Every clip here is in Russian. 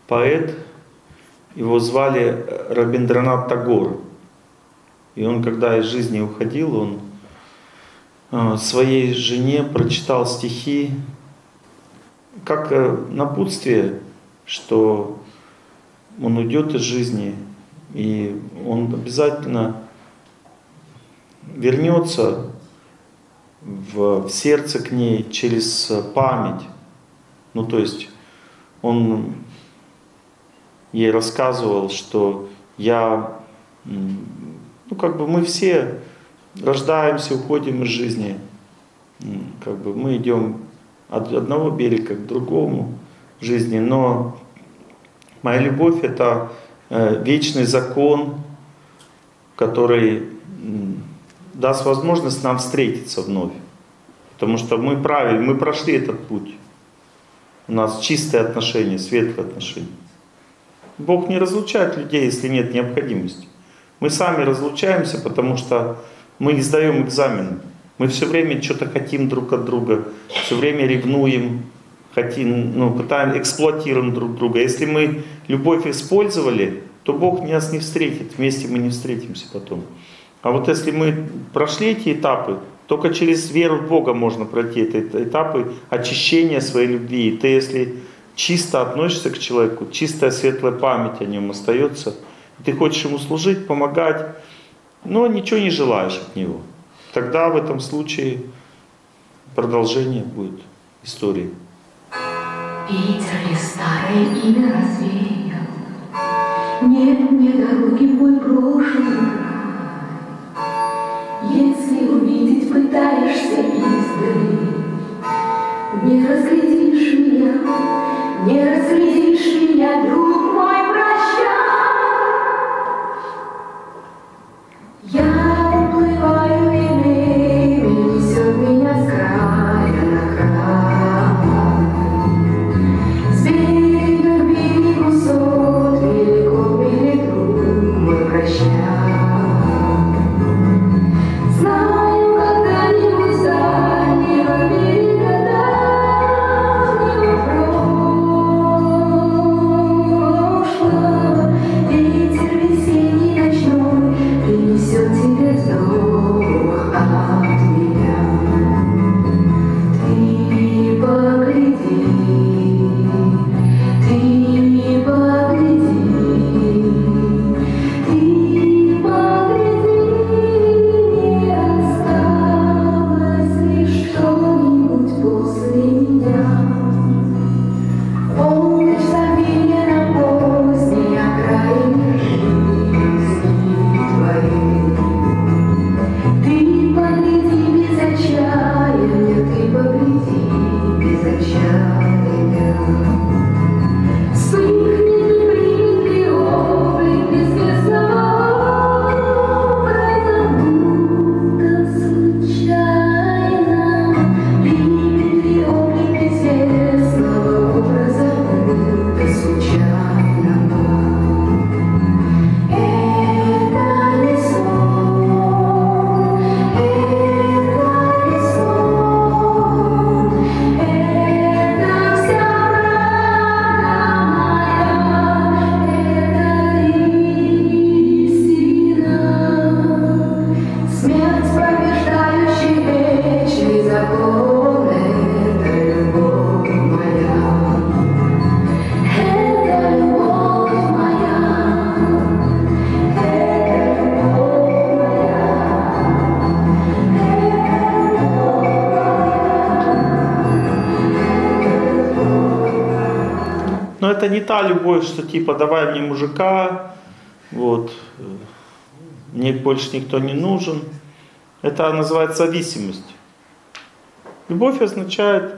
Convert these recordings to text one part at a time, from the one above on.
поэт, его звали Рабиндранат Тагор. И он, когда из жизни уходил, он своей жене прочитал стихи как напутствие, что он уйдет из жизни, и он обязательно вернется в сердце к ней через память. Ну, то есть он ей рассказывал, что мы все рождаемся, уходим из жизни. Мы идем от одного берега к другому в жизни, но моя любовь — это вечный закон, который даст возможность нам встретиться вновь. Потому что мы прошли этот путь. У нас чистые отношения, светлые отношения. Бог не разлучает людей, если нет необходимости. Мы сами разлучаемся, потому что мы не сдаем экзамен. Мы все время что-то хотим друг от друга, все время ревнуем, эксплуатируем друг друга. Если мы любовь использовали, то Бог нас не встретит, вместе мы не встретимся потом. А вот если мы прошли эти этапы, только через веру в Бога можно пройти эти этапы очищения своей любви. И ты, если чисто относишься к человеку, чистая светлая память о нем остается, ты хочешь ему служить, помогать, но ничего не желаешь от него, тогда в этом случае продолжение будет истории. Ветер ли старое имя развеял, нет мне дороги в мой прошлый край. Если увидеть пытаешься издали, не разглядишь меня, друг мой, прощай. Я уплываю, и время несет меня с края на край. С берега к берегу сот, велико перед друг мой, прощай. Знаю, когда-нибудь с дальнего берега прошлого ветер весенний ночной принесет тебе вздох от меня. Ты погляди, не осталось лишь что-нибудь после меня. Полночь забвения на поздней окраине жизни твоей. Ты погляди без отчаяния, ты погляди без отчаяния. Вспыхнет и примет ли облик безвестного образа, будто случайно. Примет ли облик безвестного образа, будто случайно. Это не сон, это не сон, это вся правда моя, это истина. Смерть, побеждающий вечный закон, это любовь моя. Это любовь моя, это любовь Но это не та любовь, что типа давай мне мужика, мне больше никто не нужен. Это называется зависимость. Любовь означает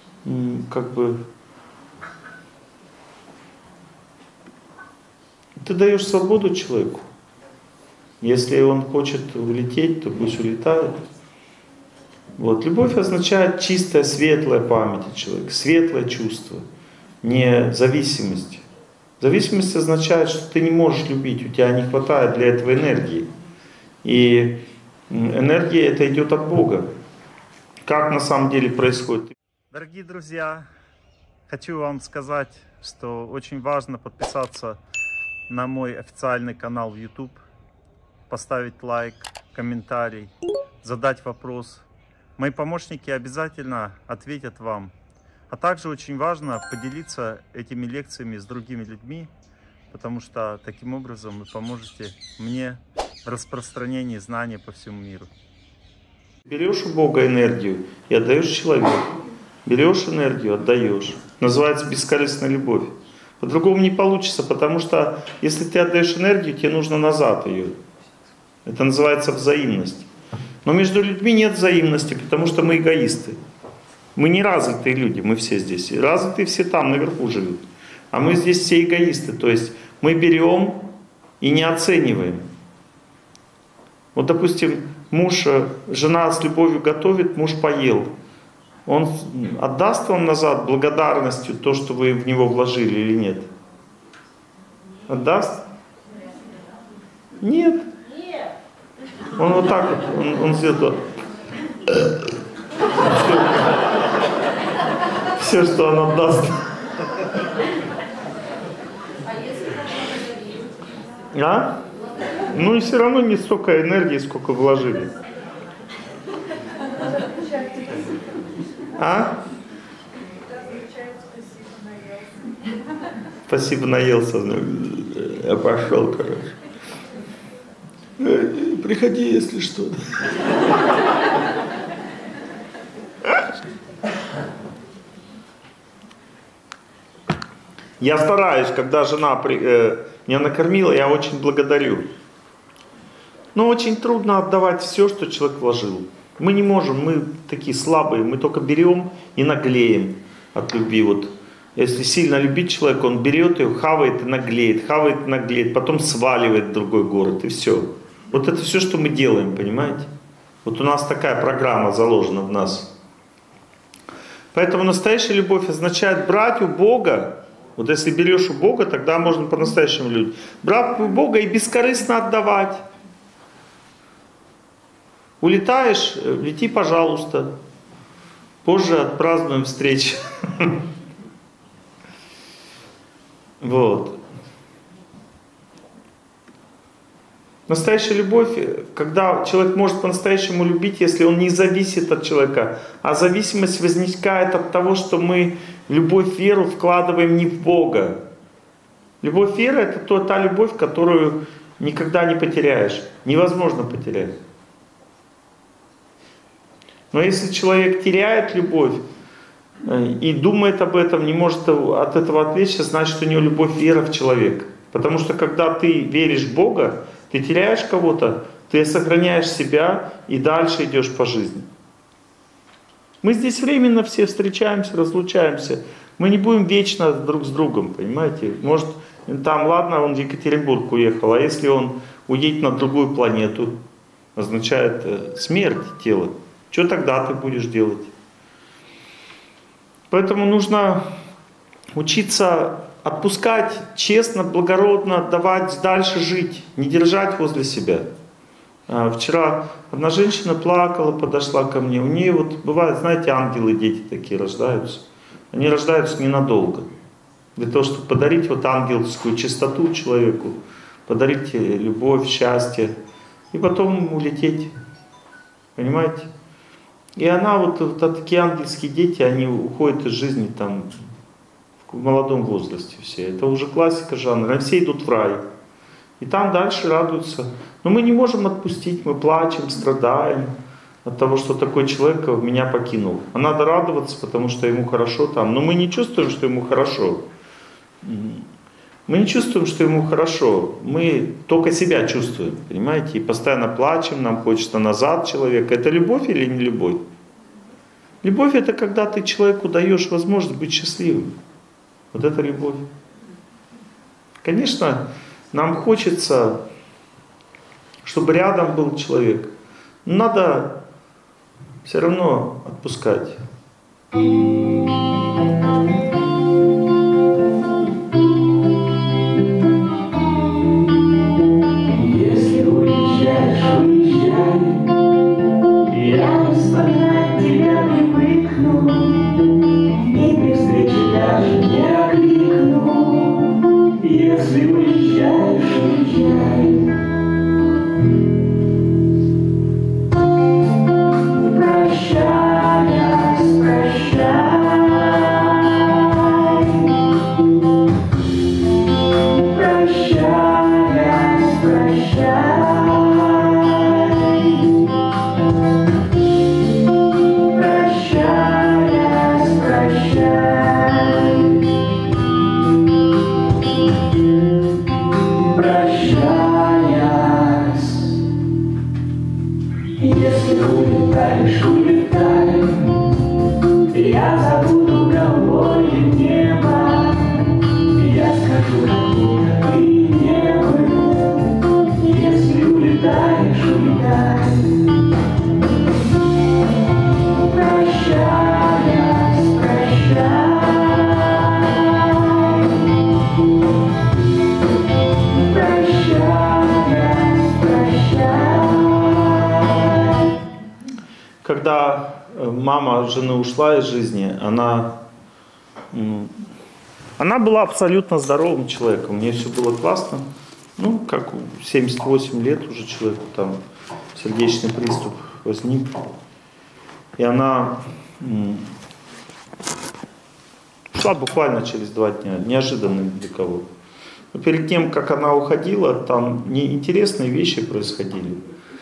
ты даешь свободу человеку. Если он хочет улететь, то пусть улетает. Любовь означает чистая, светлая память о человеке, светлое чувство, не зависимость. Зависимость означает, что ты не можешь любить, у тебя не хватает для этого энергии. И энергия это идет от Бога. Как на самом деле происходит? Дорогие друзья, Хочу вам сказать, что очень важно подписаться на мой официальный канал в YouTube, поставить лайк, комментарий, задать вопрос. Мои помощники обязательно ответят вам. А также очень важно поделиться этими лекциями с другими людьми, потому что таким образом вы поможете мне в распространении знаний по всему миру. Берешь у Бога энергию и отдаешь человеку. Берешь энергию, отдаешь. Называется бескорыстная любовь. По-другому не получится, потому что если ты отдаешь энергию, тебе нужно назад ее. Это называется взаимность. Но между людьми нет взаимности, потому что мы эгоисты. Мы не развитые люди, мы все здесь. Развитые все там, наверху живут. А мы здесь все эгоисты. То есть мы берем и не оцениваем. Вот, допустим, жена с любовью готовит, муж поел. Он отдаст вам назад благодарностью то, что вы в него вложили или нет? Отдаст? Нет. Он вот так вот, он сделает все, что он отдаст. А? Ну и все равно не столько энергии, сколько вложили. А? Спасибо, наелся. Я пошел, короче. Приходи, если что. Я стараюсь, когда жена меня накормила, я очень благодарю. Но очень трудно отдавать все, что человек вложил. Мы не можем, мы такие слабые, мы только берем и наглеем от любви. Вот, если сильно любить человека, он берет ее, хавает и наглеет, потом сваливает в другой город, и все. Вот это все, что мы делаем, понимаете? Вот у нас такая программа заложена в нас. Поэтому настоящая любовь означает брать у Бога. Вот если берешь у Бога, тогда можно по-настоящему любить. Брать у Бога и бескорыстно отдавать. Улетаешь, лети, пожалуйста. Позже отпразднуем встречу. Вот. Настоящая любовь, когда человек может по-настоящему любить, если он не зависит от человека, а зависимость возникает от того, что мы любовь, веру вкладываем не в Бога. Любовь, вера — это та любовь, которую никогда не потеряешь. Невозможно потерять. Но если человек теряет любовь и думает об этом, не может от этого отвлечься, значит, у него любовь, вера в человека. Потому что когда ты веришь в Бога, ты теряешь кого-то, ты сохраняешь себя и дальше идешь по жизни. Мы здесь временно все встречаемся, разлучаемся. Мы не будем вечно друг с другом, понимаете? Может, там, ладно, он в Екатеринбург уехал, а если он уедет на другую планету, означает смерть тела. Что тогда ты будешь делать? Поэтому нужно учиться отпускать честно, благородно, отдавать, дальше жить, не держать возле себя. Вчера одна женщина плакала, подошла ко мне. У нее вот бывает, знаете, ангелы, дети такие рождаются. Они рождаются ненадолго. Для того, чтобы подарить вот ангельскую чистоту человеку, подарить любовь, счастье, и потом улететь. Понимаете? И она, вот такие ангельские дети, они уходят из жизни там в молодом возрасте все. Это уже классика жанра. Все идут в рай. И там дальше радуются. Но мы не можем отпустить, мы плачем, страдаем от того, что такой человек меня покинул. А надо радоваться, потому что ему хорошо там. Но мы не чувствуем, что ему хорошо. Мы не чувствуем, что ему хорошо. Мы только себя чувствуем, понимаете? И постоянно плачем, нам хочется назад человека. Это любовь или не любовь? Любовь — это когда ты человеку даешь возможность быть счастливым. Вот это любовь. Конечно, нам хочется, чтобы рядом был человек. Но надо все равно отпускать. Если уезжаешь, уезжай. Я вспоминать тебя привыкну, и при встрече даже Если улетаешь, улетай, я забуду голубое небо, я скажу, откуда ты не был. Если улетаешь, улетай. Прощай, прощай. Когда мама жены ушла из жизни, она была абсолютно здоровым человеком, у нее все было классно. Ну, как 78 лет уже человеку, там сердечный приступ возник. И она ушла буквально через 2 дня, неожиданно для кого. Но перед тем, как она уходила, там неинтересные вещи происходили.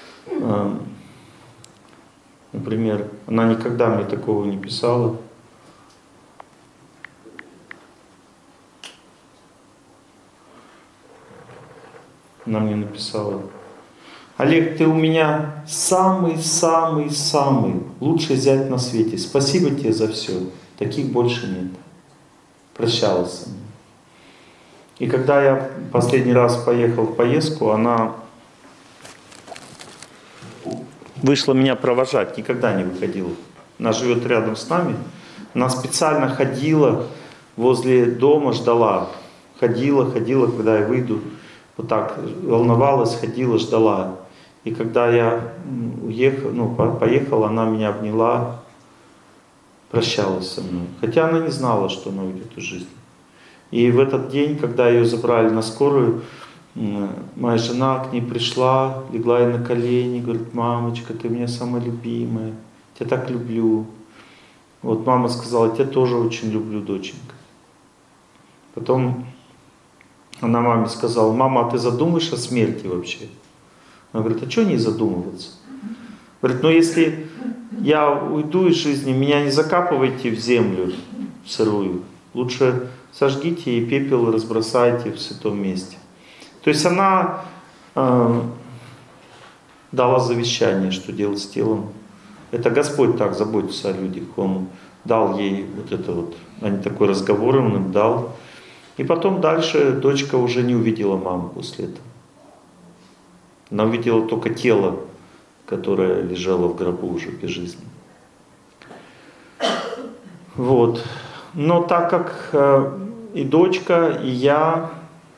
Например, она никогда мне такого не писала. Она мне написала: Олег, ты у меня самый-самый-самый лучший зять на свете. Спасибо тебе за все. Таких больше нет. Прощалась со мной. И когда я последний раз поехал в поездку, она вышла меня провожать, никогда не выходила. Она живет рядом с нами. Она специально ходила возле дома, ждала. Ходила, когда я выйду. Вот так волновалась, ходила, ждала. И когда я поехал, она меня обняла, прощалась со мной. Хотя она не знала, что она уйдет из жизни. И в этот день, когда ее забрали на скорую, моя жена к ней пришла, легла ей на колени, говорит: мамочка, ты у меня самая любимая, я так люблю. Вот мама сказала: я тебя тоже очень люблю, доченька. Потом она маме сказала: мама, а ты задумаешь о смерти вообще? Она говорит: а что не задумываться? Говорит: ну если я уйду из жизни, меня не закапывайте в землю сырую, лучше сожгите и пепел разбросайте в святом месте. То есть она дала завещание, что делать с телом. Это Господь так заботится о людях. Он дал ей вот это вот, а не такой разговор, он им дал. И потом дальше дочка уже не увидела маму после этого. Она увидела только тело, которое лежало в гробу уже без жизни. Вот. Но так как и дочка, и я,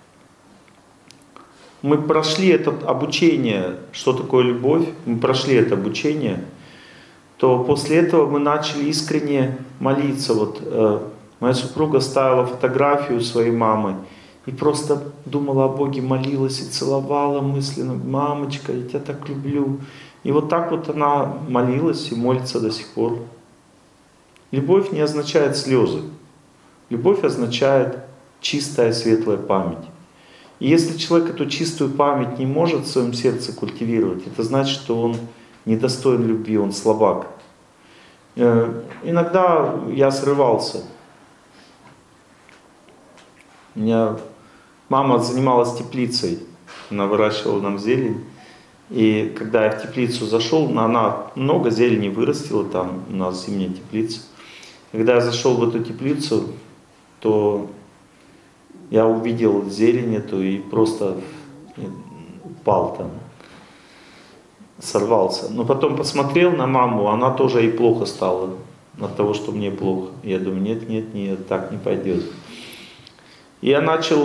мы прошли это обучение, что такое любовь, мы прошли это обучение, то после этого мы начали искренне молиться. Вот моя супруга ставила фотографию своей мамы и просто думала о Боге, молилась и целовала мысленно: мамочка, я тебя так люблю. И вот так вот она молилась и молится до сих пор. Любовь не означает слезы. Любовь означает чистая, светлая память. И если человек эту чистую память не может в своем сердце культивировать, это значит, что он недостоин любви, он слабак. Иногда я срывался. У меня мама занималась теплицей, она выращивала нам зелень. И когда я в теплицу зашел, она много зелени вырастила, там у нас зимняя теплица. Когда я зашел в эту теплицу, то я увидел зелень эту и просто упал там, сорвался. Но потом посмотрел на маму, она тоже и плохо стала от того, что мне плохо. Я думаю: нет, так не пойдет. И я начал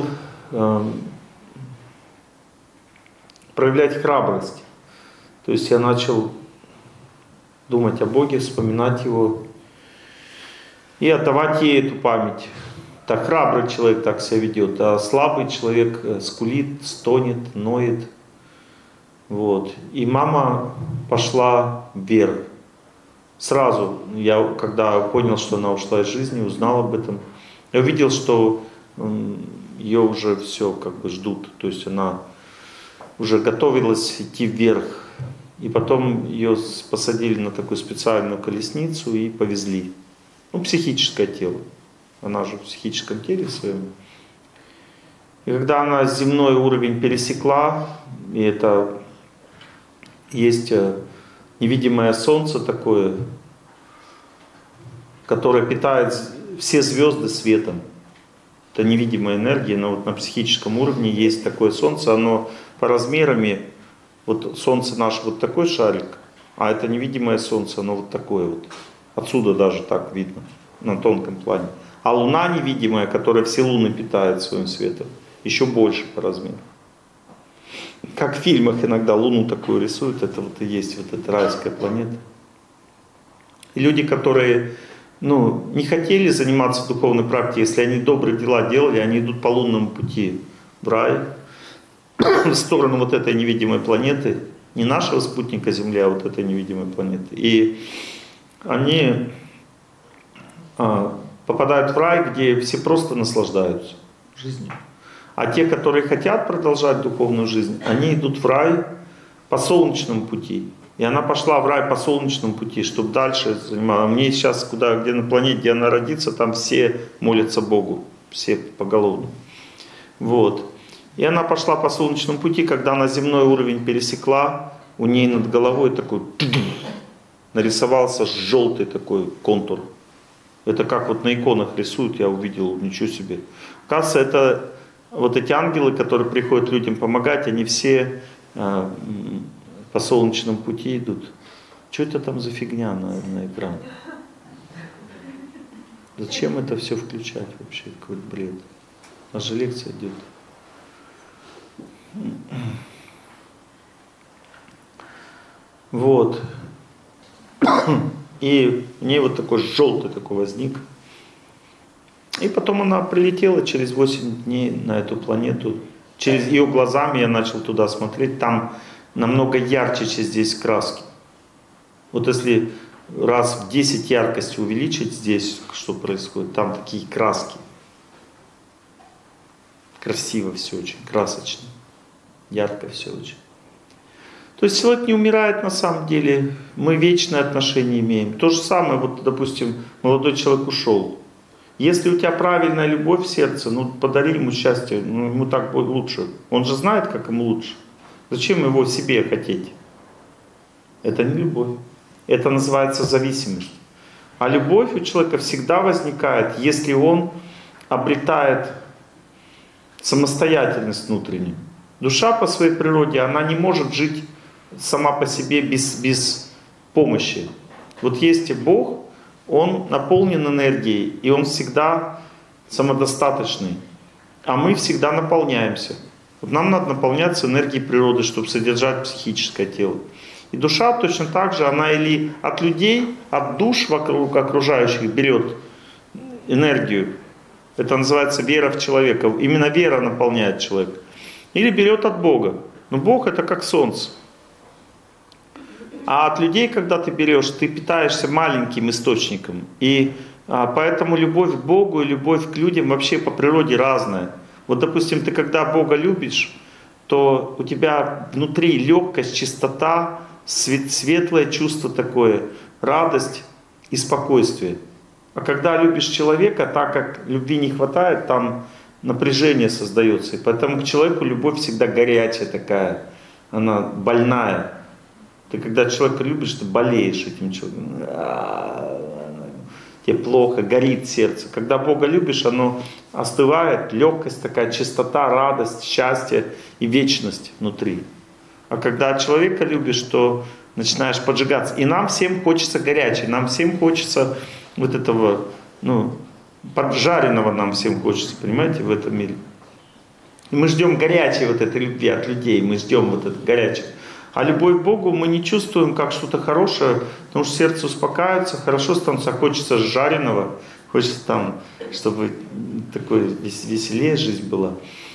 проявлять храбрость. То есть я начал думать о Боге, вспоминать Его и отдавать ей эту память. Так храбрый человек так себя ведет, а слабый человек скулит, стонет, ноет. Вот. И мама пошла вверх. Сразу, я когда понял, что она ушла из жизни, узнал об этом, я увидел, что ее уже все как бы ждут. То есть она уже готовилась идти вверх. И потом ее посадили на такую специальную колесницу и повезли. Ну, психическое тело. Она же в психическом теле своем. И когда она земной уровень пересекла, и это есть невидимое солнце такое, которое питает все звезды светом. Это невидимая энергия, но вот на психическом уровне есть такое солнце, оно по размерами, вот солнце наше вот такой шарик, а это невидимое солнце, оно вот такое вот. Отсюда даже так видно, на тонком плане. А луна невидимая, которая все луны питает своим светом, еще больше по размеру. Как в фильмах иногда луну такую рисуют, это вот и есть вот эта райская планета. И люди, которые не хотели заниматься духовной практикой, если они добрые дела делали, они идут по лунному пути в рай, в сторону вот этой невидимой планеты, не нашего спутника Земля, а вот этой невидимой планеты. И они попадают в рай, где все просто наслаждаются жизнью. А те, которые хотят продолжать духовную жизнь, они идут в рай по солнечному пути. И она пошла в рай по солнечному пути, чтобы дальше заниматься. Мне сейчас, где на планете, где она родится, там все молятся Богу, все поголовно. Вот. И она пошла по солнечному пути, когда она земной уровень пересекла, у ней над головой такой нарисовался желтый такой контур. Это как вот на иконах рисуют, я увидел, ничего себе. Оказывается, это вот эти ангелы, которые приходят людям помогать, они все по солнечному пути идут. Что это там за фигня на экране? Зачем это все включать вообще? Какой-то бред. У нас же лекция идет. Вот. И у нее вот такой желтый такой возник. И потом она прилетела через 8 дней на эту планету. Через ее глазами я начал туда смотреть. Там намного ярче, чем здесь краски. Вот если раз в 10 яркость увеличить здесь, что происходит, там такие краски. Красиво все очень, красочно. Ярко все очень. То есть человек не умирает на самом деле, мы вечные отношения имеем. То же самое, вот, допустим, молодой человек ушел. Если у тебя правильная любовь в сердце, подари ему счастье, ему так будет лучше. Он же знает, как ему лучше. Зачем его себе хотеть? Это не любовь. Это называется зависимость. А любовь у человека всегда возникает, если он обретает самостоятельность внутреннюю. Душа по своей природе, она не может жить сама по себе без помощи. Вот есть Бог, Он наполнен энергией, и Он всегда самодостаточный. А мы всегда наполняемся. Вот нам надо наполняться энергией природы, чтобы содержать психическое тело. И душа точно так же, она или от людей, от душ вокруг окружающих берет энергию. Это называется вера в человека. Именно вера наполняет человека. Или берет от Бога. Но Бог это как солнце. А от людей, когда ты берешь, ты питаешься маленьким источником. И поэтому любовь к Богу и любовь к людям вообще по природе разная. Вот, допустим, ты когда Бога любишь, то у тебя внутри легкость, чистота, светлое чувство такое, радость и спокойствие. А когда любишь человека, так как любви не хватает, там напряжение создается. И поэтому к человеку любовь всегда горячая такая, она больная. Ты когда человека любишь, ты болеешь этим человеком. Тебе плохо, горит сердце. Когда Бога любишь, оно остывает, легкость такая, чистота, радость, счастье и вечность внутри. А когда человека любишь, то начинаешь поджигаться. И нам всем хочется горячего, нам всем хочется вот этого, поджаренного нам всем хочется, понимаете, в этом мире. И мы ждем горячей вот этой любви от людей, мы ждем вот это горячее. А любовь к Богу мы не чувствуем как что-то хорошее, потому что сердце успокаивается, хорошо становится, хочется жареного, хочется там, чтобы такой веселее жизнь была.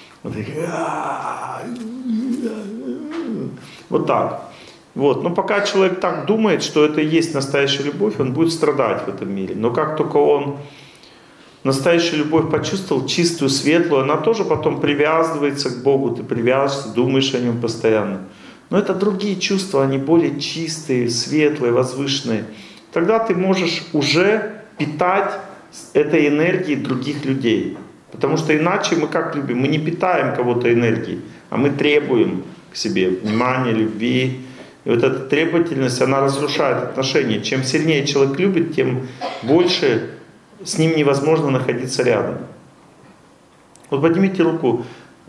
Вот так. Вот. Но пока человек так думает, что это и есть настоящая любовь, он будет страдать в этом мире. Но как только он настоящую любовь почувствовал, чистую, светлую, она тоже потом привязывается к Богу, ты привязываешься, думаешь о Нем постоянно. Но это другие чувства, они более чистые, светлые, возвышенные. Тогда ты можешь уже питать этой энергией других людей. Потому что иначе мы как любим? Мы не питаем кого-то энергией, а мы требуем к себе внимания, любви, И вот эта требовательность, она разрушает отношения. Чем сильнее человек любит, тем больше с ним невозможно находиться рядом. Вот поднимите руку,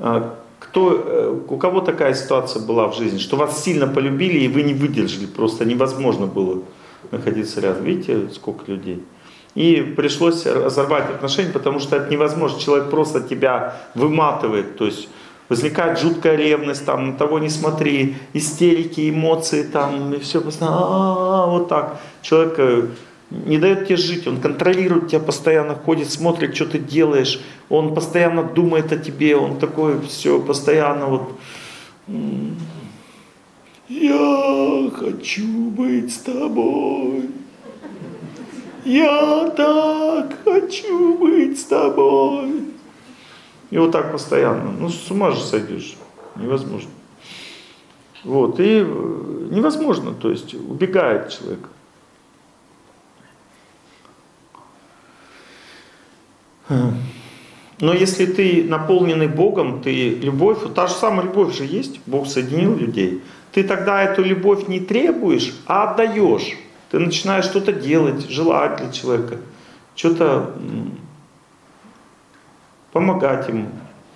у кого такая ситуация была в жизни, что вас сильно полюбили и вы не выдержали, просто невозможно было находиться рядом. Видите, сколько людей? И пришлось разорвать отношения, потому что это невозможно. Человек просто тебя выматывает, то есть возникает жуткая ревность, там, на того не смотри, истерики, эмоции, там, и все постоянно, вот так. Человек не дает тебе жить, он контролирует тебя постоянно, ходит, смотрит, что ты делаешь, он постоянно думает о тебе, он такой, все, постоянно вот, я хочу быть с тобой, я так хочу быть с тобой. И вот так постоянно. Ну, с ума же сойдешь. Невозможно. Вот. И невозможно. То есть убегает человек. Но если ты наполненный Богом, ты любовь, вот та же самая любовь же есть. Бог соединил людей. Ты тогда эту любовь не требуешь, а отдаешь. Ты начинаешь что-то делать, желать для человека. Что-то помогать ему.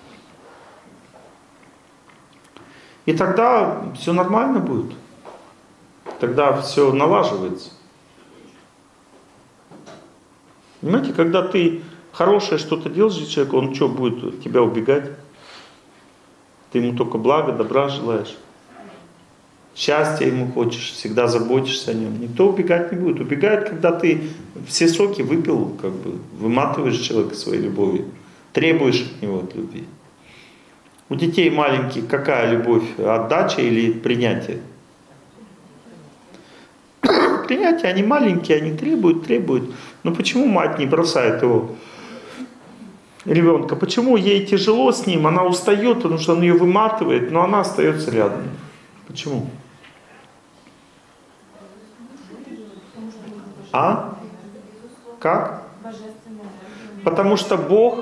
И тогда все нормально будет. Тогда все налаживается. Понимаете, когда ты хорошее что-то делаешь для человека, он что, будет от тебя убегать? Ты ему только блага, добра желаешь. Счастья ему хочешь, всегда заботишься о нем. Никто убегать не будет. Убегает, когда ты все соки выпил, как бы выматываешь человека своей любовью. Требуешь от него от любви. У детей маленьких какая любовь? Отдача или принятие? Принятие, они маленькие, они требуют. Но почему мать не бросает его? Ребенка. Почему ей тяжело с ним? Она устает, потому что он ее выматывает, но она остается рядом. Почему? А? Как? Потому что Бог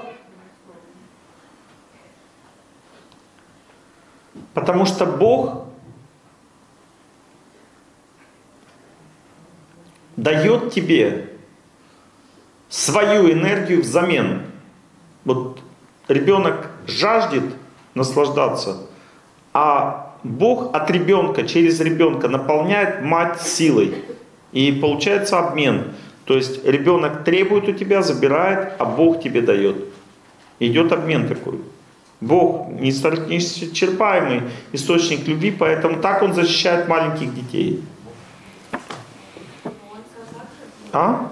дает тебе свою энергию взамен. Вот ребенок жаждет наслаждаться, а Бог от ребенка, через ребенка наполняет мать силой. И получается обмен. То есть ребенок требует у тебя, забирает, а Бог тебе дает. Идет обмен такой. Бог неисчерпаемый источник любви, поэтому так Он защищает маленьких детей. А?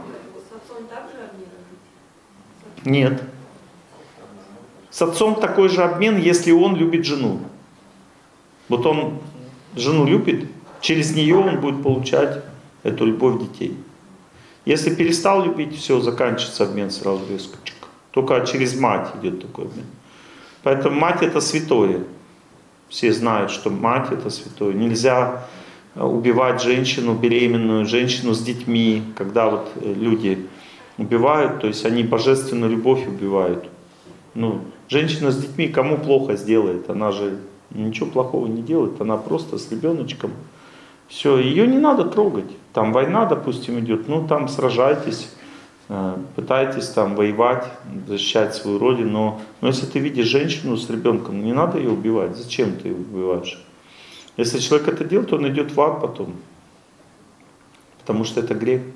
Нет. С отцом такой же обмен, если он любит жену. Вот он жену любит, через нее он будет получать эту любовь детей. Если перестал любить, все, заканчивается обмен сразу резко. Только через мать идет такой обмен. Поэтому мать это святое. Все знают, что мать это святое. Нельзя убивать женщину, беременную, женщину с детьми. Когда вот люди убивают, то есть они божественную любовь убивают. Ну, женщина с детьми кому плохо сделает? Она же ничего плохого не делает, она просто с ребеночком. Все, ее не надо трогать. Там война, допустим, идет, ну там сражайтесь, пытайтесь там воевать, защищать свою родину. Но если ты видишь женщину с ребенком, не надо ее убивать. Зачем ты ее убиваешь? Если человек это делает, он идет в ад потом. Потому что это грех.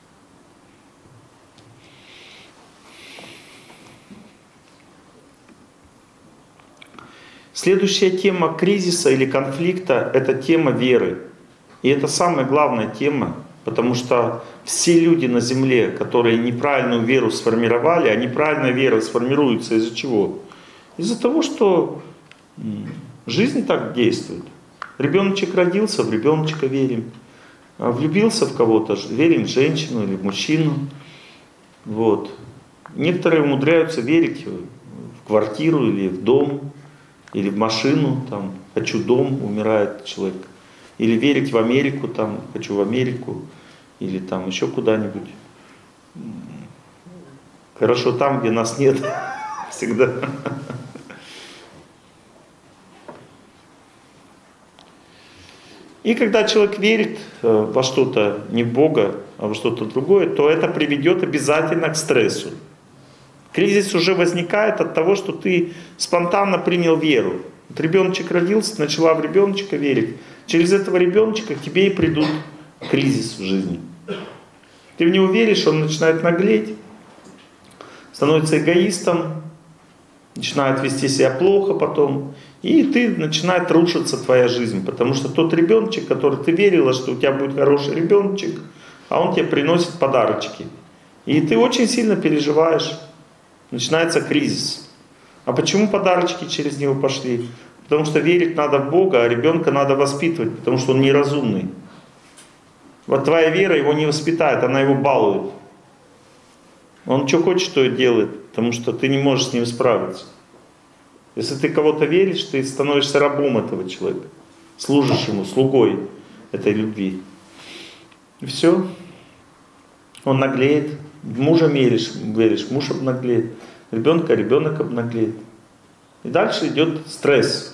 Следующая тема кризиса или конфликта – это тема веры. И это самая главная тема, потому что все люди на земле, которые неправильную веру сформировали, а неправильная вера сформируется из-за чего? Из-за того, что жизнь так действует. Ребеночек родился, в ребеночка верим. Влюбился в кого-то, верим в женщину или в мужчину. Вот. Некоторые умудряются верить в квартиру или в дом, или в машину, там, хочу дом, умирает человек. Или верить в Америку, там, хочу в Америку, или там еще куда-нибудь. Хорошо там, где нас нет, всегда. И когда человек верит во что-то, не в Бога, а во что-то другое, то это приведет обязательно к стрессу. Кризис уже возникает от того, что ты спонтанно принял веру. Вот ребеночек родился, начала в ребеночка верить. Через этого ребеночка к тебе и придут кризис в жизни. Ты в него веришь, он начинает наглеть, становится эгоистом, начинает вести себя плохо потом. И начинает рушиться твоя жизнь. Потому что тот ребеночек, который ты верила, что у тебя будет хороший ребеночек, а он тебе приносит подарочки. И ты очень сильно переживаешь. Начинается кризис. А почему подарочки через него пошли? Потому что верить надо в Бога, а ребенка надо воспитывать, потому что он неразумный. Вот твоя вера его не воспитает, она его балует. Он что хочет, то и делает, потому что ты не можешь с ним справиться. Если ты кого-то веришь, ты становишься рабом этого человека. Служишь ему, слугой этой любви. И все. Он наглеет. В мужа веришь, муж обнаглеет. Ребенок обнаглеет. И дальше идет стресс.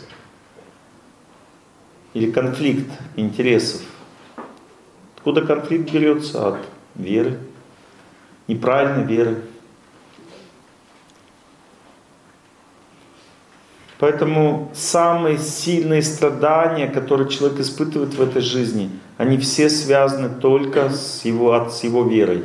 Или конфликт интересов. Откуда конфликт берется? От веры. Неправильной веры. Поэтому самые сильные страдания, которые человек испытывает в этой жизни, они все связаны только с его верой.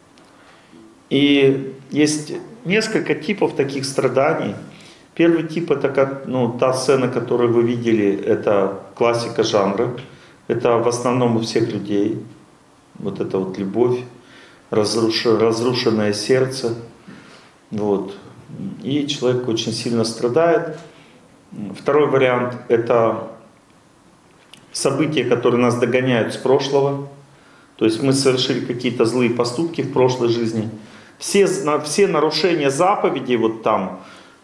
И есть несколько типов таких страданий. Первый тип — это та сцена, которую вы видели, это классика жанра. Это в основном у всех людей. Вот это вот любовь, разрушенное сердце. Вот. И человек очень сильно страдает. Второй вариант — это события, которые нас догоняют с прошлого. То есть мы совершили какие-то злые поступки в прошлой жизни. Все нарушения заповедей, вот там,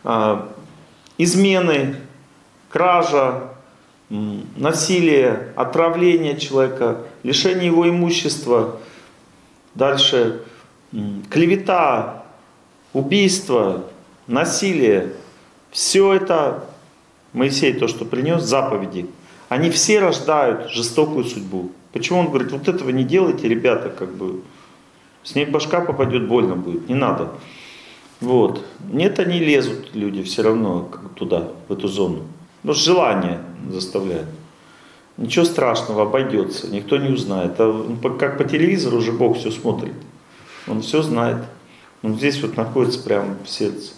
измены, кража, насилие, отравление человека, лишение его имущества, дальше клевета, убийство, насилие. Все это Моисей, то, что принес, заповеди, они все рождают жестокую судьбу. Почему он говорит, вот этого не делайте, ребята, с ней башка попадет, больно будет, не надо. Вот. Нет, они лезут, люди, все равно туда, в эту зону. Но желание заставляет. Ничего страшного, обойдется, никто не узнает. Как по телевизору уже Бог все смотрит. Он все знает. Он здесь вот находится прямо в сердце.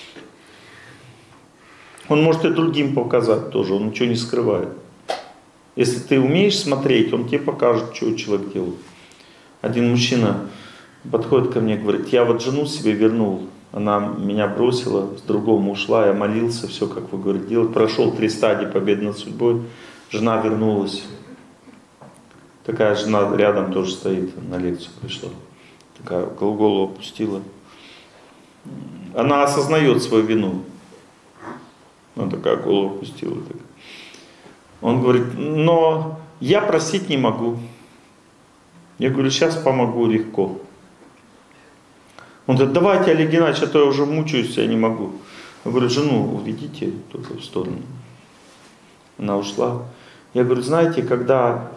Он может и другим показать тоже, он ничего не скрывает. Если ты умеешь смотреть, он тебе покажет, что человек делает. Один мужчина подходит ко мне и говорит, я вот жену себе вернул, она меня бросила, с другом ушла, я молился, все, как вы говорите, делать. Прошел 3 стадии победы над судьбой, жена вернулась. Такая жена рядом тоже стоит, на лекцию пришла. Такая голову опустила. Она осознает свою вину. Она такая голову опустила. Он говорит, но я простить не могу. Я говорю, сейчас помогу легко. Он говорит, давайте, Олег Геннадьевич, а то я уже мучаюсь, я не могу. Я говорю, жену уведите только в сторону. Она ушла. Я говорю, знаете, когда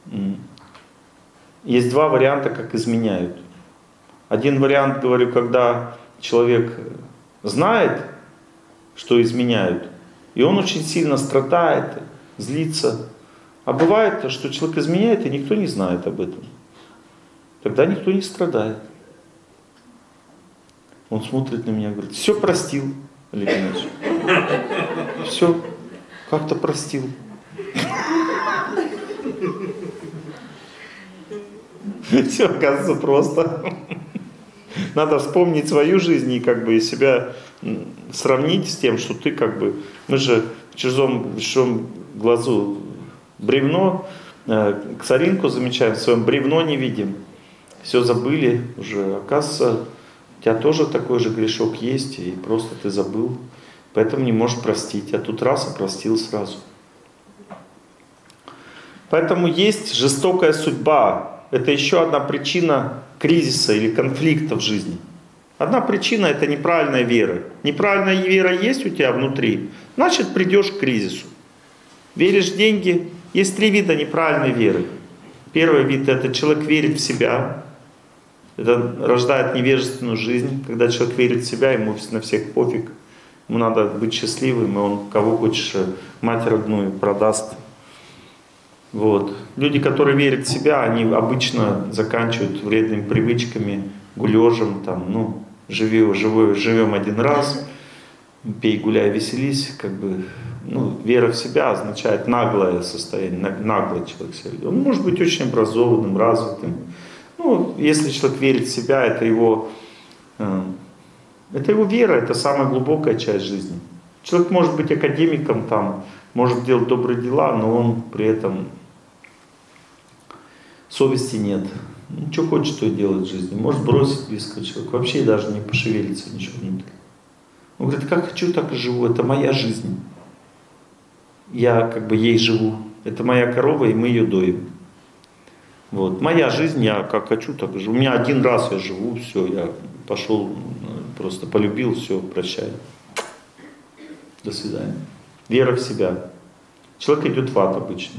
есть 2 варианта, как изменяют. Один вариант, говорю, когда человек знает, что изменяют, и он очень сильно страдает, злится. А бывает, что человек изменяет, и никто не знает об этом. Тогда никто не страдает. Он смотрит на меня и говорит, все простил, Олег Геннадьевич. Все, как-то простил. Все, оказывается, просто. Надо вспомнить свою жизнь и себя сравнить с тем, что ты мы же в чужом глазу бревно, соринку замечаем, в своем бревно не видим. Все забыли уже, оказывается, у тебя тоже такой же грешок есть, и просто ты забыл, поэтому не можешь простить, а тут раз и простил сразу. Поэтому есть жестокая судьба. Это еще одна причина кризиса или конфликта в жизни. Одна причина — это неправильная вера. Неправильная вера есть у тебя внутри, значит придешь к кризису. Веришь в деньги, Есть 3 вида неправильной веры. Первый вид — это человек верит в себя. Это рождает невежественную жизнь. Когда человек верит в себя, ему на всех пофиг. Ему надо быть счастливым, и он кого хочешь, мать родную продаст. Вот. Люди, которые верят в себя, они обычно заканчивают вредными привычками, гулежем, там, ну, живем один раз, пей, гуляй, веселись, как бы, ну, вера в себя означает наглое состояние, наглый человек себя ведет. Он может быть очень образованным, развитым. Ну, если человек верит в себя, это его вера, это самая глубокая часть жизни. Человек может быть академиком, там, может делать добрые дела, но он при этом совести нет. Ну, что хочет, то и делает в жизни. Может бросить близкого человека, вообще даже не пошевелиться ничего внутри. Он говорит, как хочу, так и живу, это моя жизнь. Я как бы ей живу. Это моя корова, и мы ее доим. Вот. Моя жизнь, я как хочу, так и живу. У меня один раз я живу, все, я пошел, просто полюбил, все, прощай. До свидания. Вера в себя. Человек идет в ад обычно.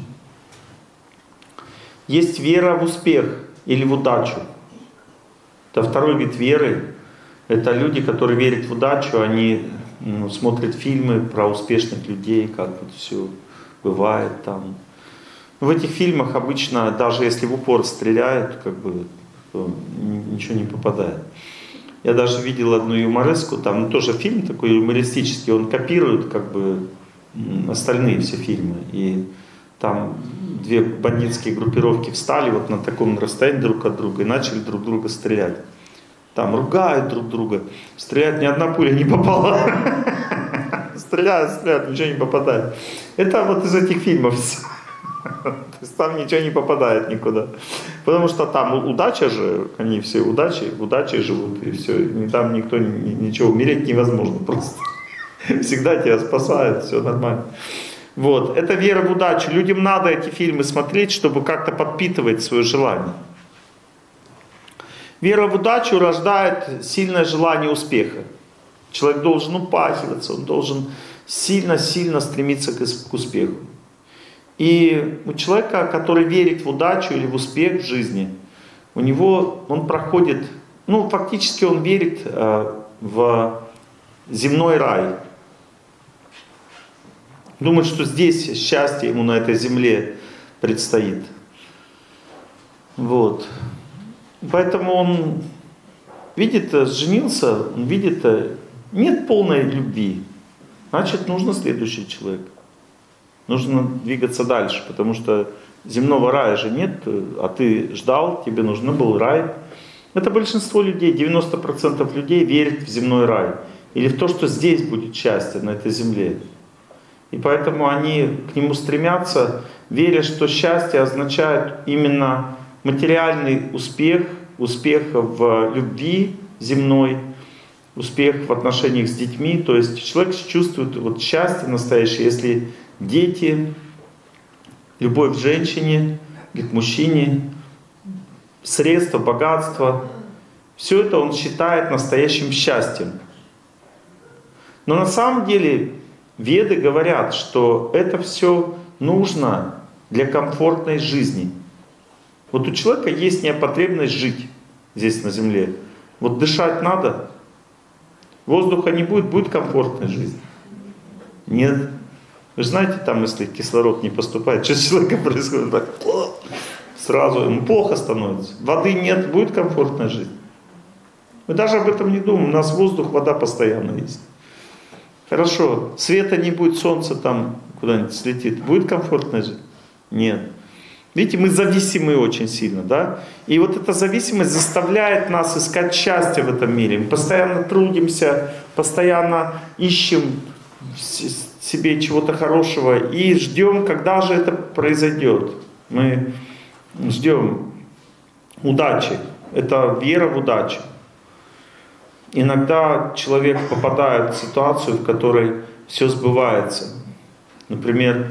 Есть вера в успех или в удачу. Это второй вид веры. Это люди, которые верят в удачу, они смотрят фильмы про успешных людей, как вот все бывает там. В этих фильмах обычно, даже если в упор стреляют, как бы, то ничего не попадает. Я даже видел одну юмореску, там, ну, тоже фильм такой юмористический, он копирует как бы остальные все фильмы. И там 2 бандитские группировки встали вот на таком расстоянии друг от друга и начали друг друга стрелять. Там ругают друг друга, стреляют, ни одна пуля не попала. Стреляют, ничего не попадает. Это вот из этих фильмов все. То есть там ничего не попадает никуда. Потому что там удача же, они все удачей живут, и все. И там никто, ничего, умереть невозможно просто. Всегда тебя спасают, все нормально. Вот, это вера в удачу. Людям надо эти фильмы смотреть, чтобы как-то подпитывать свое желание. Вера в удачу рождает сильное желание успеха. Человек должен упахиваться, он должен сильно-сильно стремиться к успеху. И у человека, который верит в удачу или в успех в жизни, он проходит, ну фактически он верит в земной рай. Думает, что здесь счастье ему на этой земле предстоит. Вот. Поэтому он видит, женился, он видит, нет полной любви. Значит, нужно следующий человек. Нужно двигаться дальше, потому что земного рая же нет, а ты ждал, тебе нужен был рай. Это большинство людей, 90% людей верят в земной рай. Или в то, что здесь будет счастье, на этой земле. И поэтому они к нему стремятся, веря, что счастье означает именно материальный успех, успех в любви земной, успех в отношениях с детьми. То есть человек чувствует вот счастье настоящее, если дети, любовь к женщине, к мужчине, средства, богатство, все это он считает настоящим счастьем. Но на самом деле Веды говорят, что это все нужно для комфортной жизни. Вот у человека есть потребность жить здесь на земле. Вот дышать надо, воздуха не будет, будет комфортная жизнь. Нет. Вы же знаете, там, если кислород не поступает, что с человеком происходит? Так, сразу ему плохо становится. Воды нет, будет комфортная жизнь. Мы даже об этом не думаем. У нас воздух, вода постоянно есть. Хорошо, света не будет, солнце там куда-нибудь слетит. Будет комфортная жизнь? Нет. Видите, мы зависимы очень сильно, да? И вот эта зависимость заставляет нас искать счастье в этом мире. Мы постоянно трудимся, постоянно ищем себе чего-то хорошего и ждем, когда же это произойдет. Мы ждем удачи. Это вера в удачу. Иногда человек попадает в ситуацию, в которой все сбывается. Например,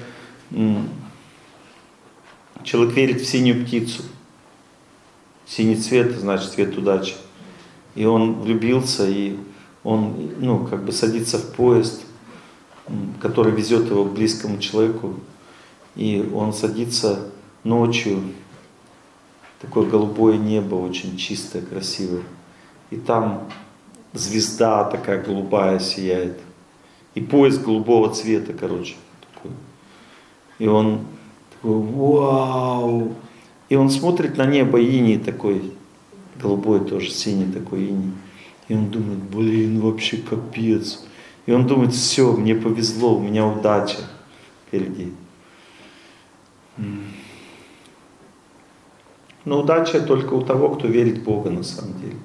человек верит в синюю птицу. Синий цвет, значит, цвет удачи. И он влюбился, и он, садится в поезд, который везет его к близкому человеку. и он садится ночью, такое голубое небо, очень чистое, красивое, и там звезда такая голубая сияет, и пояс голубого цвета, короче, такой. И он такой, вау! И он смотрит на небо, иней такой, голубой тоже, синий такой иней. И он думает, блин, вообще капец. И он думает, все, мне повезло, у меня удача впереди. Но удача только у того, кто верит в Бога на самом деле.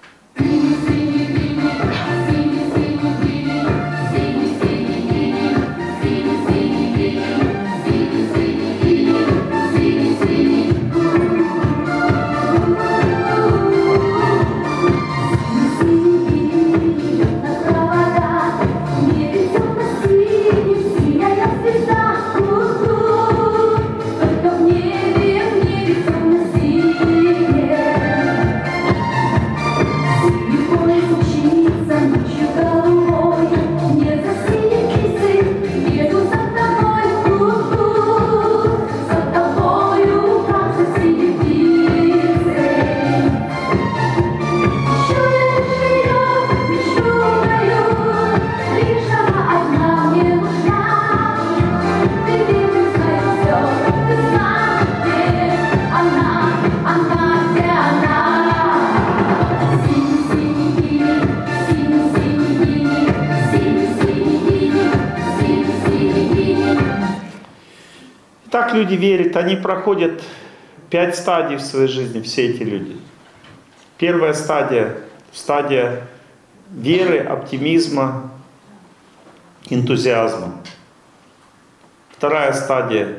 Так люди верят, они проходят 5 стадий в своей жизни, все эти люди. Первая стадия — стадия веры, оптимизма, энтузиазма. Вторая стадия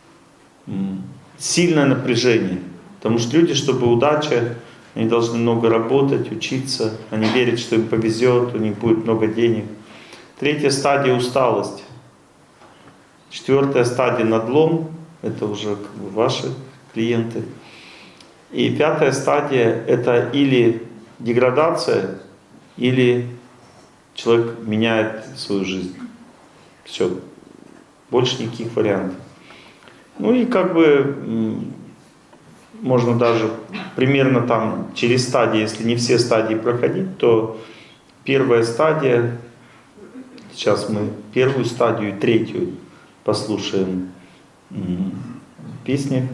— сильное напряжение. Потому что люди, чтобы удача, они должны много работать, учиться, они верят, что им повезет, у них будет много денег. Третья стадия — усталость. Четвертая стадия — надлом, это уже как бы ваши клиенты. И пятая стадия — это или деградация, или человек меняет свою жизнь. Все, больше никаких вариантов. Ну и как бы можно даже примерно там через стадии, если не все стадии проходить, то первая стадия, сейчас мы первую стадию и третью послушаем песни.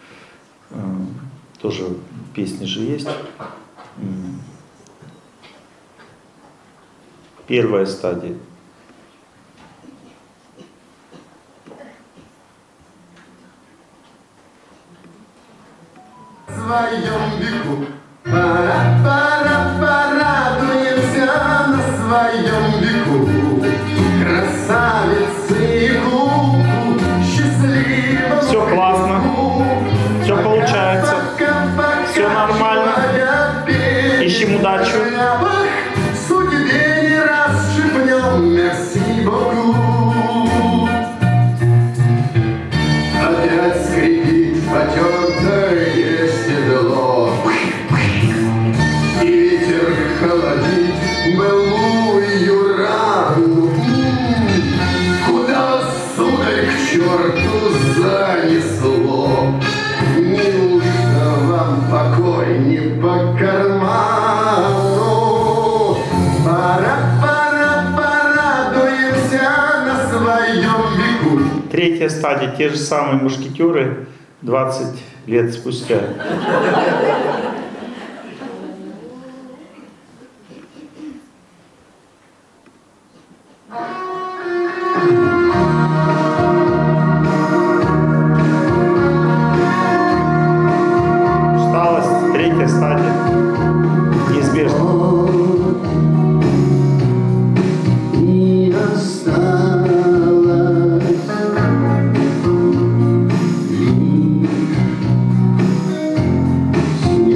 Тоже песни же есть. Первая стадия. В своем веку порадуемся на своем веку. Красавицы и куку, счастливо. Все классно, все получается, все нормально. Ищем удачу. Судьбе не раз шепнем merci beaucoup. Опять скрипит потертое седло, и ветер холодит былую рану. Куда, сударь, к черту занесло? Неужто вам покой не по карману? Порадуемся на своем веку. Третья стадия, те же самые мушкетеры 20 лет спустя. Усталость, третья стадия, неизбежно. И осталось лишь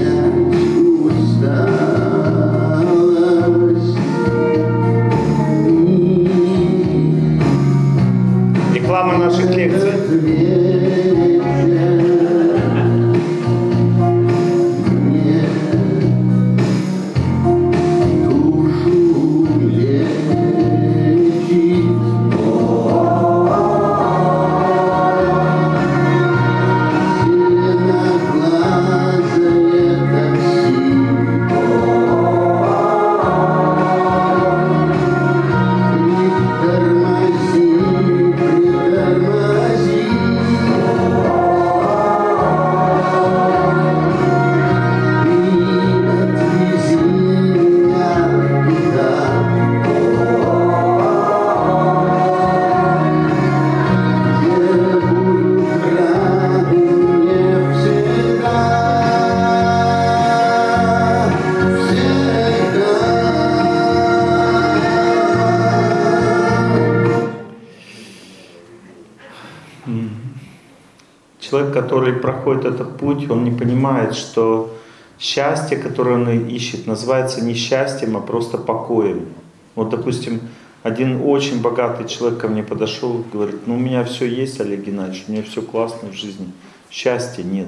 который проходит этот путь, он не понимает, что счастье, которое он ищет, называется не счастьем, а просто покоем. Вот, допустим, один очень богатый человек ко мне подошел и говорит: ну у меня все есть, Олег Геннадьевич, у меня все классно в жизни, счастья нет.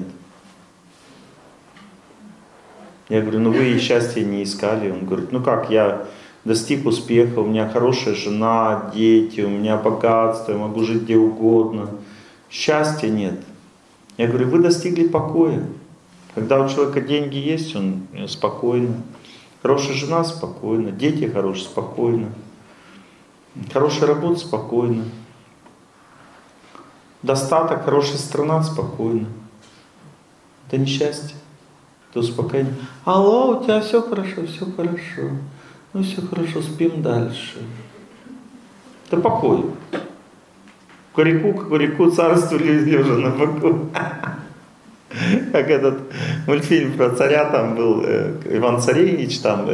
Я говорю: ну вы и счастья не искали. Он говорит: ну как, я достиг успеха, у меня хорошая жена, дети, у меня богатство, я могу жить где угодно. Счастья нет. Я говорю: вы достигли покоя. Когда у человека деньги есть, он спокойно. Хорошая жена — спокойно, дети хорошие — спокойно. Хорошая работа — спокойно. Достаток, хорошая страна — спокойно. Это не счастье, это успокоение. Алло, у тебя все хорошо, все хорошо. Ну все хорошо, спим дальше. Это покой. Курику, царству уже на боку. Как этот мультфильм про царя, там был Иван Царевич, там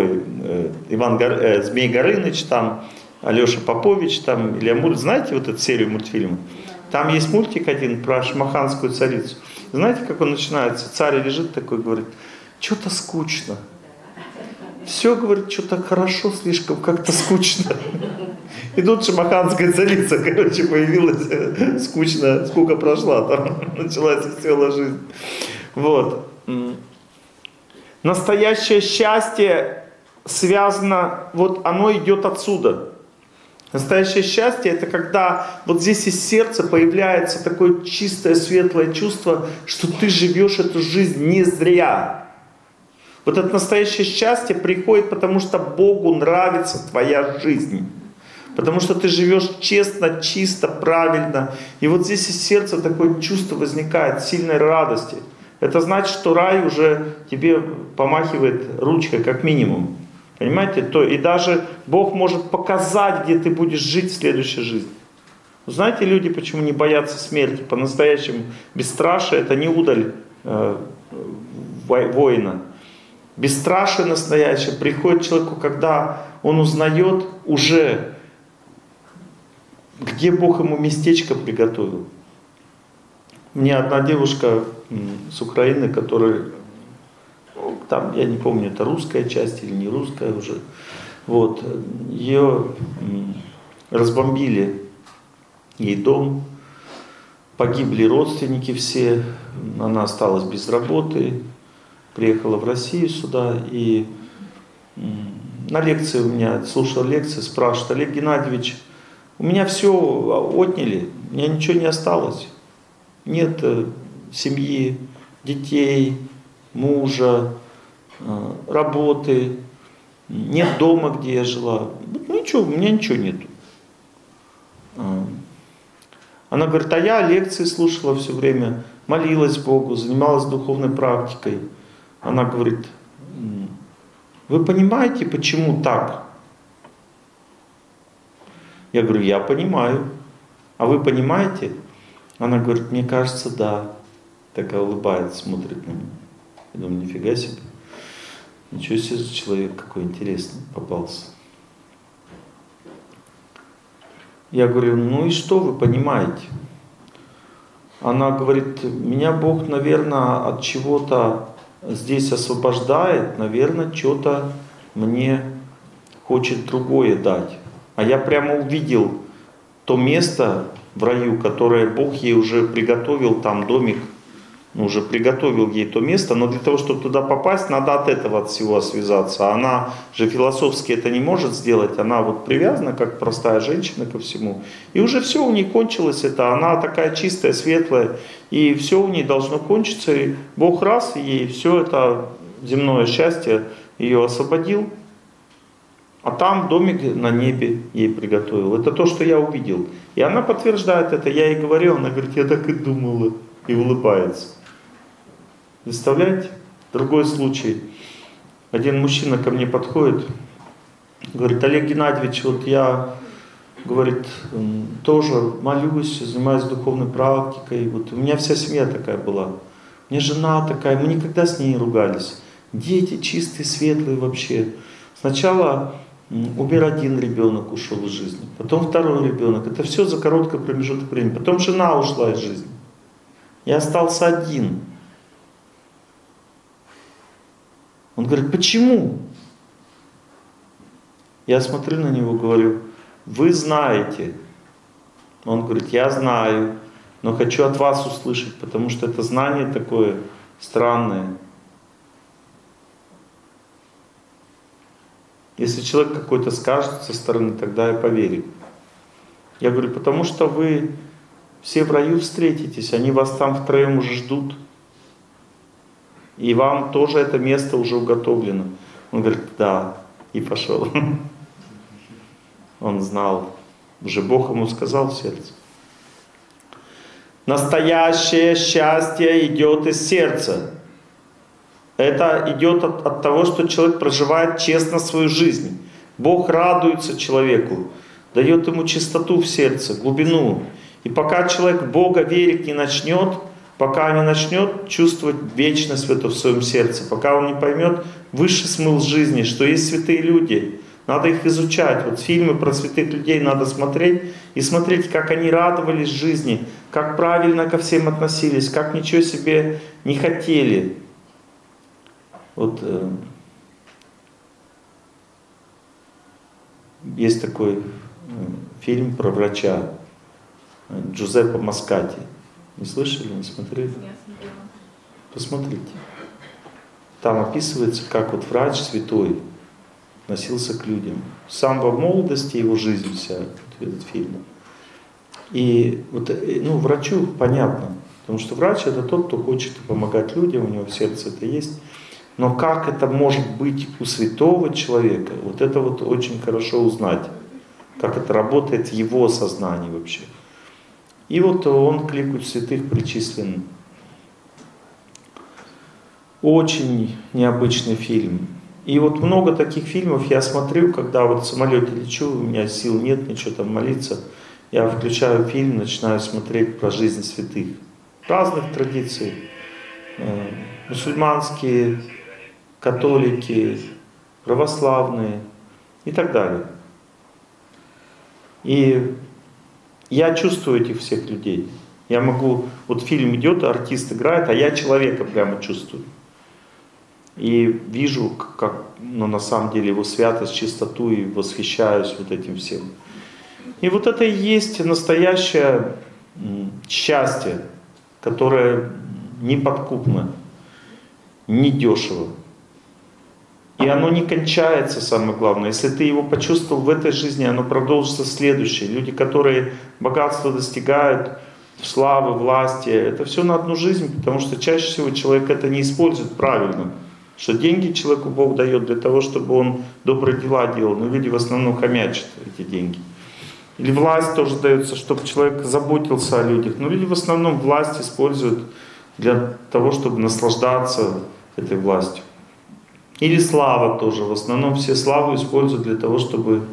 Змей Горыныч, там Алеша Попович, там Илья Муромец. Знаете вот эту серию мультфильмов? Там есть мультик один про шамаханскую царицу. Знаете, как он начинается? Царь лежит такой, говорит: что-то скучно. Все, говорит, что-то хорошо, слишком как-то скучно. И тут шамаханская царица, короче, появилась, скука прошла, там началась веселая жизнь. Вот. Настоящее счастье связано, вот оно идет отсюда. Настоящее счастье — это когда вот здесь из сердца появляется такое чистое, светлое чувство, что ты живешь эту жизнь не зря. Вот это настоящее счастье приходит, потому что Богу нравится твоя жизнь. Потому что ты живешь честно, чисто, правильно. И вот здесь из сердца такое чувство возникает сильной радости. Это значит, что рай уже тебе помахивает ручкой, как минимум. Понимаете? И даже Бог может показать, где ты будешь жить в следующей жизни. Знаете, люди почему не боятся смерти? По-настоящему бесстрашие — это не удаль воина. Бесстрашие настоящее приходит человеку, когда он узнает уже, где Бог ему местечко приготовил. Мне одна девушка с Украины, которая, там, я не помню, это русская часть или не русская уже, вот, ее разбомбили, ей дом, погибли родственники все, она осталась без работы, приехала в Россию сюда и на лекции у меня, слушала лекции, спрашивает: Олег Геннадьевич, у меня все отняли, у меня ничего не осталось. Нет семьи, детей, мужа, работы, нет дома, где я жила. Ничего, у меня ничего нету. Она говорит: а я лекции слушала все время, молилась Богу, занималась духовной практикой. Она говорит: вы понимаете, почему так? Я говорю: я понимаю. А вы понимаете? Она говорит: мне кажется, да. Такая улыбается, смотрит на меня. Я думаю: нифига себе. Ничего себе, человек какой интересный попался. Я говорю: ну и что вы понимаете? Она говорит: меня Бог, наверное, от чего-то здесь освобождает, наверное, что-то мне хочет другое дать. А я прямо увидел то место в раю, которое Бог ей уже приготовил, там домик, уже приготовил ей то место, но для того, чтобы туда попасть, надо от этого от всего связаться. А она же философски это не может сделать, она вот привязана, как простая женщина, ко всему. И уже все у нее кончилось это, она такая чистая, светлая, и все у нее должно кончиться, и Бог раз, и ей все это земное счастье ее освободил. А там домик на небе ей приготовил. Это то, что я увидел. И она подтверждает это. Я ей говорил, она говорит: я так и думала. И улыбается. Представляете? Другой случай. Один мужчина ко мне подходит, говорит: Олег Геннадьевич, вот я, говорит, тоже молюсь, занимаюсь духовной практикой. Вот у меня вся семья такая была. У меня жена такая, мы никогда с ней не ругались. Дети чистые, светлые вообще. Сначала умер один ребенок, ушел из жизни, потом второй ребенок. Это все за короткий промежуток времени. Потом жена ушла из жизни. Я остался один. Он говорит, почему? Я смотрю на него, говорю, вы знаете. Он говорит, я знаю, но хочу от вас услышать, потому что это знание такое странное. Если человек какой-то скажет со стороны, тогда я поверю. Я говорю, потому что вы все в раю встретитесь, они вас там втроем уже ждут. И вам тоже это место уже уготовлено. Он говорит, да, и пошел. Он знал, уже Бог ему сказал в сердце. Настоящее счастье идет из сердца. Это идет от того, что человек проживает честно свою жизнь. Бог радуется человеку, дает ему чистоту в сердце, глубину. И пока человек в Бога верить не начнет, пока не начнет чувствовать вечность в своем сердце, пока он не поймет высший смысл жизни, что есть святые люди, надо их изучать. Вот фильмы про святых людей надо смотреть и смотреть, как они радовались жизни, как правильно ко всем относились, как ничего себе не хотели. Вот есть такой фильм про врача Джузеппе Маскати. Не слышали, не смотрели? Я смотрела. Посмотрите. Там описывается, как вот врач святой относился к людям. С самого молодости его жизнь вся, вот этот фильм. И вот, ну, врачу понятно, потому что врач это тот, кто хочет помогать людям, у него в сердце это есть. Но как это может быть у святого человека, вот это вот очень хорошо узнать, как это работает в его сознании вообще. И вот он к лику святых причислен. Очень необычный фильм. И вот много таких фильмов я смотрю, когда вот в самолете лечу, у меня сил нет, ничего там молиться. Я включаю фильм, начинаю смотреть про жизнь святых. Разных традиций. Мусульманские, католики, православные и так далее. И я чувствую этих всех людей. Я могу, вот фильм идет, артист играет, а я человека прямо чувствую. И вижу, как, ну, на самом деле его святость, чистоту, и восхищаюсь вот этим всем. И вот это и есть настоящее счастье, которое неподкупно, недешево. И оно не кончается, самое главное. Если ты его почувствовал в этой жизни, оно продолжится в следующей. Люди, которые богатство достигают, славы, власти, это все на одну жизнь, потому что чаще всего человек это не использует правильно. Что деньги человеку Бог дает для того, чтобы он добрые дела делал, но люди в основном хомячат эти деньги. Или власть тоже дается, чтобы человек заботился о людях, но люди в основном власть используют для того, чтобы наслаждаться этой властью. Или слава тоже. В основном все славу используют для того, чтобы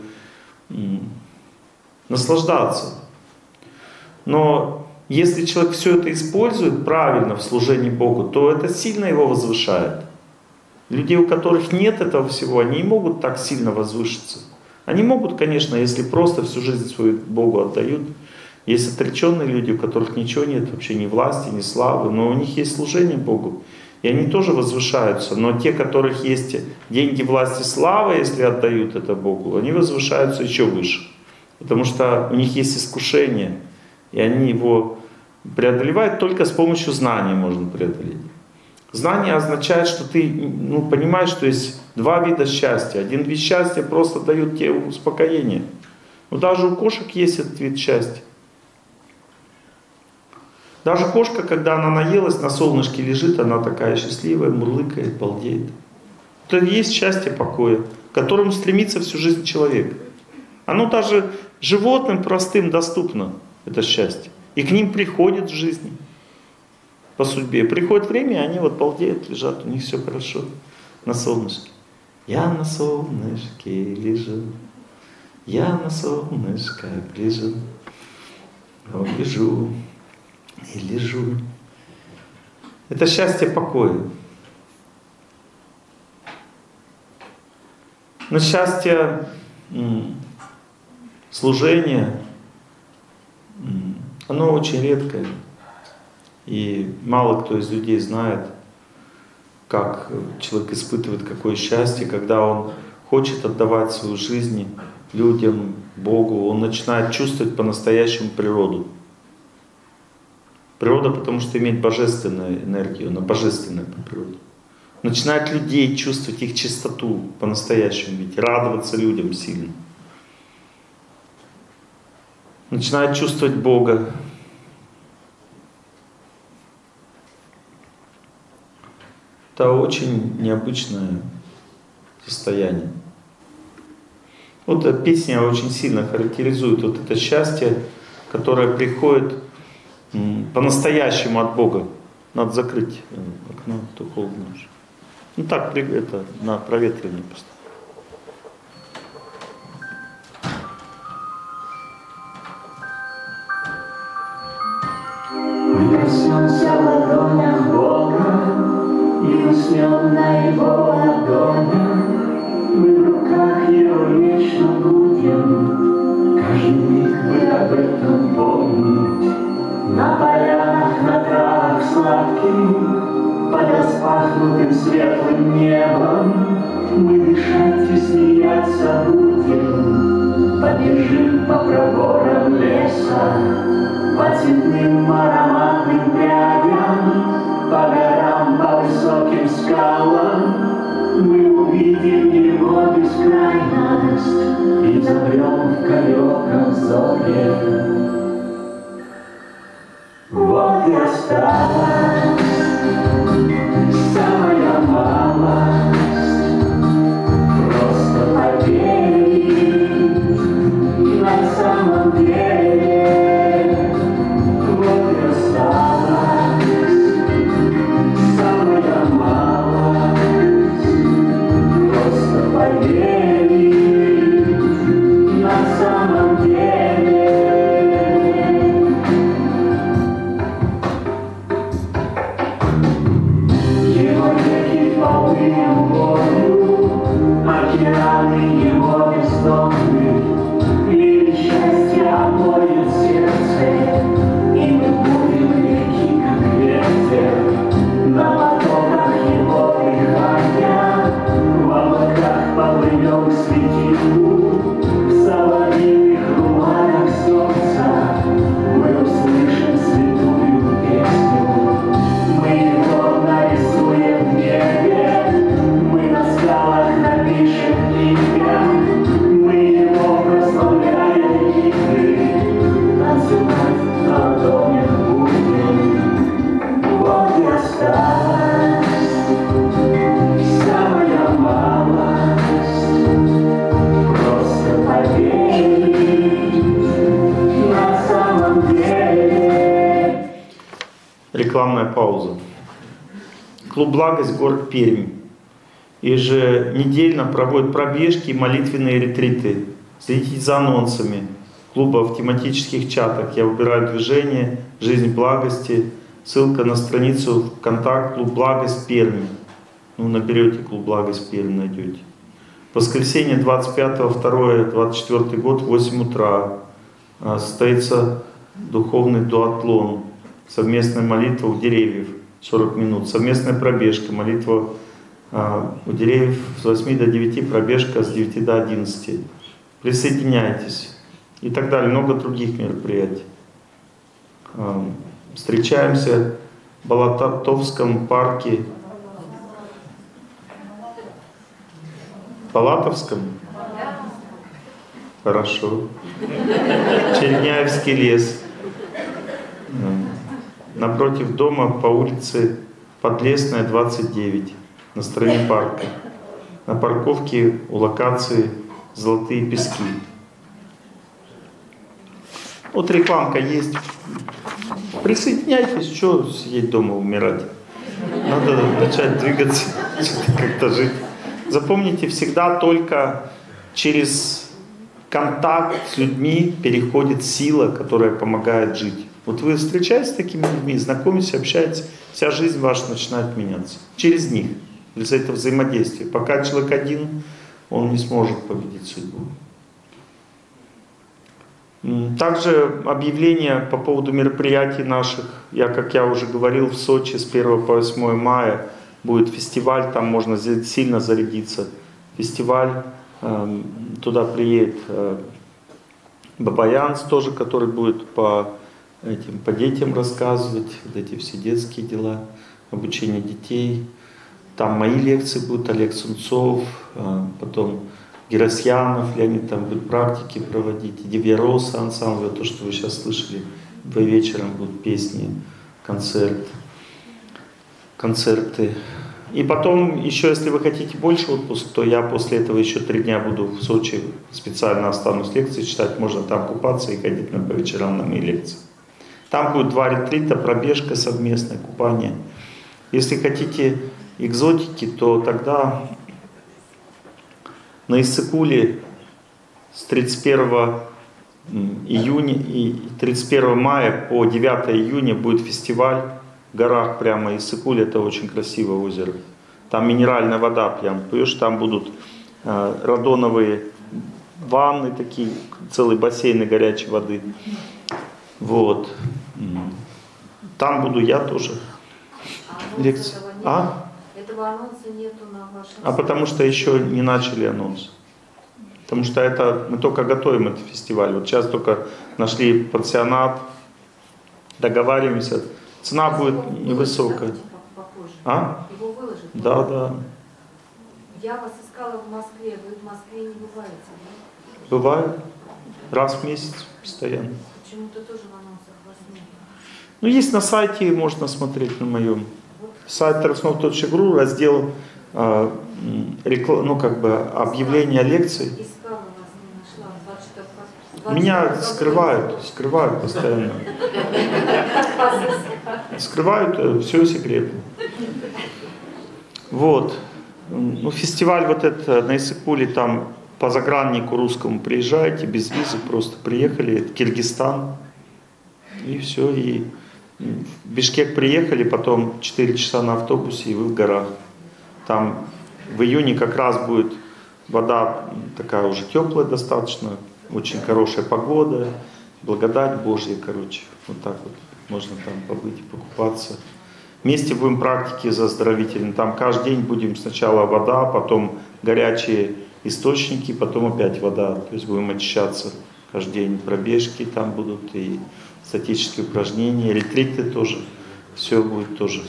наслаждаться. Но если человек все это использует правильно в служении Богу, то это сильно его возвышает. Людей, у которых нет этого всего, они не могут так сильно возвышиться. Они могут, конечно, если просто всю жизнь свою Богу отдают. Есть отреченные люди, у которых ничего нет, вообще ни власти, ни славы, но у них есть служение Богу. И они тоже возвышаются. Но те, у которых есть деньги, власть и слава, если отдают это Богу, они возвышаются еще выше. Потому что у них есть искушение, и они его преодолевают только с помощью знаний можно преодолеть. Знание означает, что ты понимаешь, что есть два вида счастья. Один вид счастья просто дает тебе успокоение. Но даже у кошек есть этот вид счастья. Даже кошка, когда она наелась, на солнышке лежит, она такая счастливая, мурлыкает, балдеет. Это и есть счастье покоя, к которому стремится всю жизнь человек. Оно даже животным простым доступно, это счастье. И к ним приходит в жизни. По судьбе. Приходит время, и они вот балдеют, лежат, у них все хорошо на солнышке. Я на солнышке лежу, я на солнышко лежу, лежу и лежу. Это счастье покоя. Но счастье служения, оно очень редкое. И мало кто из людей знает, как человек испытывает какое счастье, когда он хочет отдавать свою жизнь людям, Богу, он начинает чувствовать по-настоящему природу. Природа, потому что имеет божественную энергию, она божественная по природе. Начинает людей чувствовать их чистоту по-настоящему, ведь радоваться людям сильно. Начинает чувствовать Бога. Это очень необычное состояние. Вот эта песня очень сильно характеризует вот это счастье, которое приходит по-настоящему от Бога. Надо закрыть окно, то холодно уже. Ну так, это на проветривание поставь. Мы проснемся в ладонях Бога и уснем на Его ладонях. Мы в руках Его вечно будем, каждый миг бы об этом помнить. На полянах, на травах сладких, под распахнутым светлым небом мы дышать и смеяться будем. Побежим по проборам леса, по цветным ароматным прядям, по горам, по высоким скалам. Мы увидим Его бескрайность и замрем в далеком зоре. Вот и осталась самая малость, просто поверить на самом деле. Вот и осталась самая малость, просто поверить на самом деле. Океаны Его бездонны, и счастье омоет сердце, и мы будем легки, как ветер, на потоках Его дыхания, в облаках поплывем к светилу, в соловьиных руманах солнца мы услышим святую песню. Мы Его нарисуем в небе, мы на скалах напишем имя, мы Его прославляем игры, танцевать на ладонях будем. Вот и осталась самая малость, просто поверить на самом деле. Рекламная пауза. Клуб «Благость», город Пермь, еженедельно проводит пробежки и молитвенные ретриты. Следите за анонсами клуба в тематических чатах. Я выбираю движение «Жизнь благости». Ссылка на страницу ВКонтакте «Клуб «Благость» Пермь». Ну, наберете «Клуб «Благость» Пермь», найдете. Воскресенье 25.02.24 год, 8 утра. Состоится духовный дуатлон. Совместная молитва у деревьев 40 минут. Совместная пробежка, молитва у деревьев с 8 до 9, пробежка с 9 до 11. Присоединяйтесь. И так далее. Много других мероприятий. Встречаемся в Балатовском парке. Балатовском? Хорошо. Черняевский лес. Напротив дома по улице Подлесная, 29. На стороне парка. На парковке у локации «Золотые пески». Вот рекламка есть. Присоединяйтесь, что сидеть дома умирать. Надо начать двигаться, как-то жить. Запомните, всегда только через контакт с людьми переходит сила, которая помогает жить. Вот вы встречаетесь с такими людьми, знакомитесь, общаетесь, вся жизнь ваша начинает меняться. Через них. Из-за этого взаимодействия. Пока человек один, он не сможет победить судьбу. Также объявления по поводу мероприятий наших. Как я уже говорил, в Сочи с 1 по 8 мая будет фестиваль, там можно сильно зарядиться. Фестиваль, туда приедет Бабаянс тоже, который будет по детям рассказывать, вот эти все детские дела, обучение детей. Там мои лекции будут, Олег Сунцов, потом Герасьянов, Леонид там будет практики проводить, Девьяроса ансамбль, то, что вы сейчас слышали, вечером будут песни, концерты. И потом еще, если вы хотите больше отпуск, то я после этого еще 3 дня буду в Сочи, специально останусь лекции читать, можно там купаться и ходить по вечерам на мои лекции. Там будет 2 ретрита, пробежка совместная, купание. Если хотите экзотики, то тогда на Иссык-Куле с 31 июня и 31 мая по 9 июня будет фестиваль в горах прямо Иссык-Куле, это очень красивое озеро. Там минеральная вода прям, пьешь, там будут радоновые ванны такие, целые бассейны горячей воды. Вот. Там буду я тоже. Лекции. Этого анонса нету на вашем сайте? Потому что еще не начали анонс. Потому что мы только готовим этот фестиваль. Вот сейчас только нашли пансионат, договариваемся. Цена будет невысокая. Его выложат? Да. Я вас искала в Москве. Вы в Москве не бываете, да? Бывает. Раз в месяц постоянно. Почему-то тоже в анонсах вас нет. Ну, есть на сайте, можно смотреть на моем. Сайт Tarasnov.ru, раздел объявления лекций. Искала вас, не нашла. Меня скрывают постоянно. Скрывают все секретно. Вот. Ну, фестиваль вот этот на Иссык-Куле, там по заграннику русскому приезжаете, без визы просто приехали, это Киргизстан. И все, и в Бишкек приехали, потом 4 часа на автобусе, и вы в горах. Там в июне как раз будет вода такая уже теплая достаточно, очень хорошая погода, благодать Божья, короче. Вот так вот можно там побыть, покупаться. Вместе будем практики оздоровительные. Там каждый день будем сначала вода, потом горячие источники, потом опять вода. То есть будем очищаться каждый день. Пробежки там будут и статические упражнения, ретриты тоже, все будет тоже.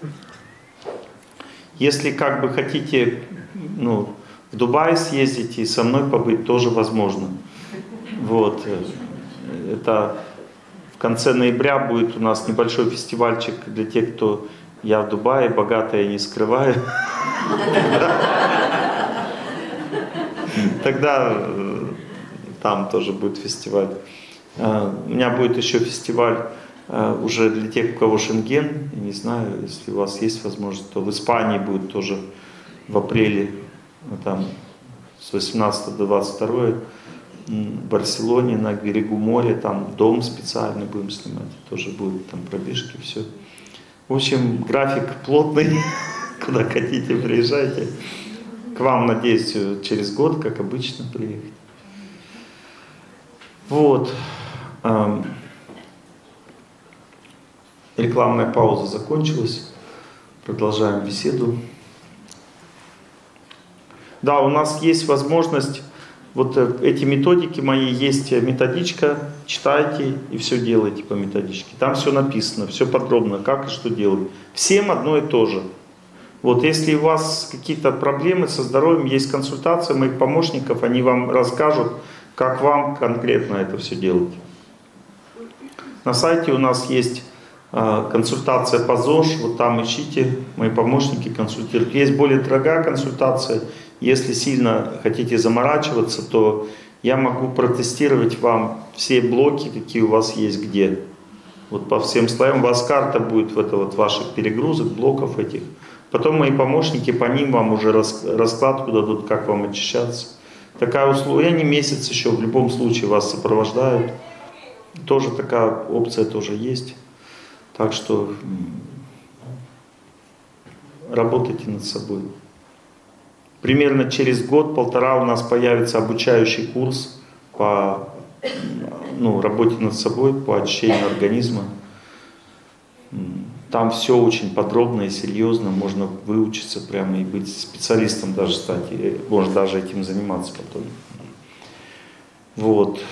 Если как бы хотите, в Дубай съездить и со мной побыть, тоже возможно. Вот. Это в конце ноября будет у нас небольшой фестивальчик для тех, кто я в Дубае, богатая не скрываю. Тогда там тоже будет фестиваль. У меня будет еще фестиваль уже для тех, у кого Шенген. Я не знаю, если у вас есть возможность, то в Испании будет тоже в апреле, там с 18 до 22, в Барселоне на берегу моря, там дом специальный будем снимать, тоже будут там пробежки, все. В общем, график плотный, куда хотите, приезжайте. К вам, надеюсь, через год, как обычно, приехать. Вот. Рекламная пауза закончилась. Продолжаем беседу. Да, у нас есть возможность, вот эти методики мои, есть методичка, читайте и все делайте по методичке. Там все написано, все подробно, как и что делать. Всем одно и то же. Вот если у вас какие-то проблемы со здоровьем, есть консультация моих помощников, они вам расскажут, как вам конкретно это все делать. На сайте у нас есть консультация по ЗОЖ, вот там ищите, мои помощники консультируют. Есть более дорогая консультация, если сильно хотите заморачиваться, то я могу протестировать вам все блоки, какие у вас есть где. Вот по всем слоям у вас карта будет ваших перегрузок, блоков этих. Потом мои помощники по ним вам уже раскладку дадут, как вам очищаться. Такая услуга, они месяц еще в любом случае вас сопровождают. Тоже такая опция тоже есть. Так что работайте над собой. Примерно через год-полтора у нас появится обучающий курс по работе над собой, по очищению организма. Там все очень подробно и серьезно, можно выучиться прямо и быть специалистом даже стать, и можно даже этим заниматься потом. Вот.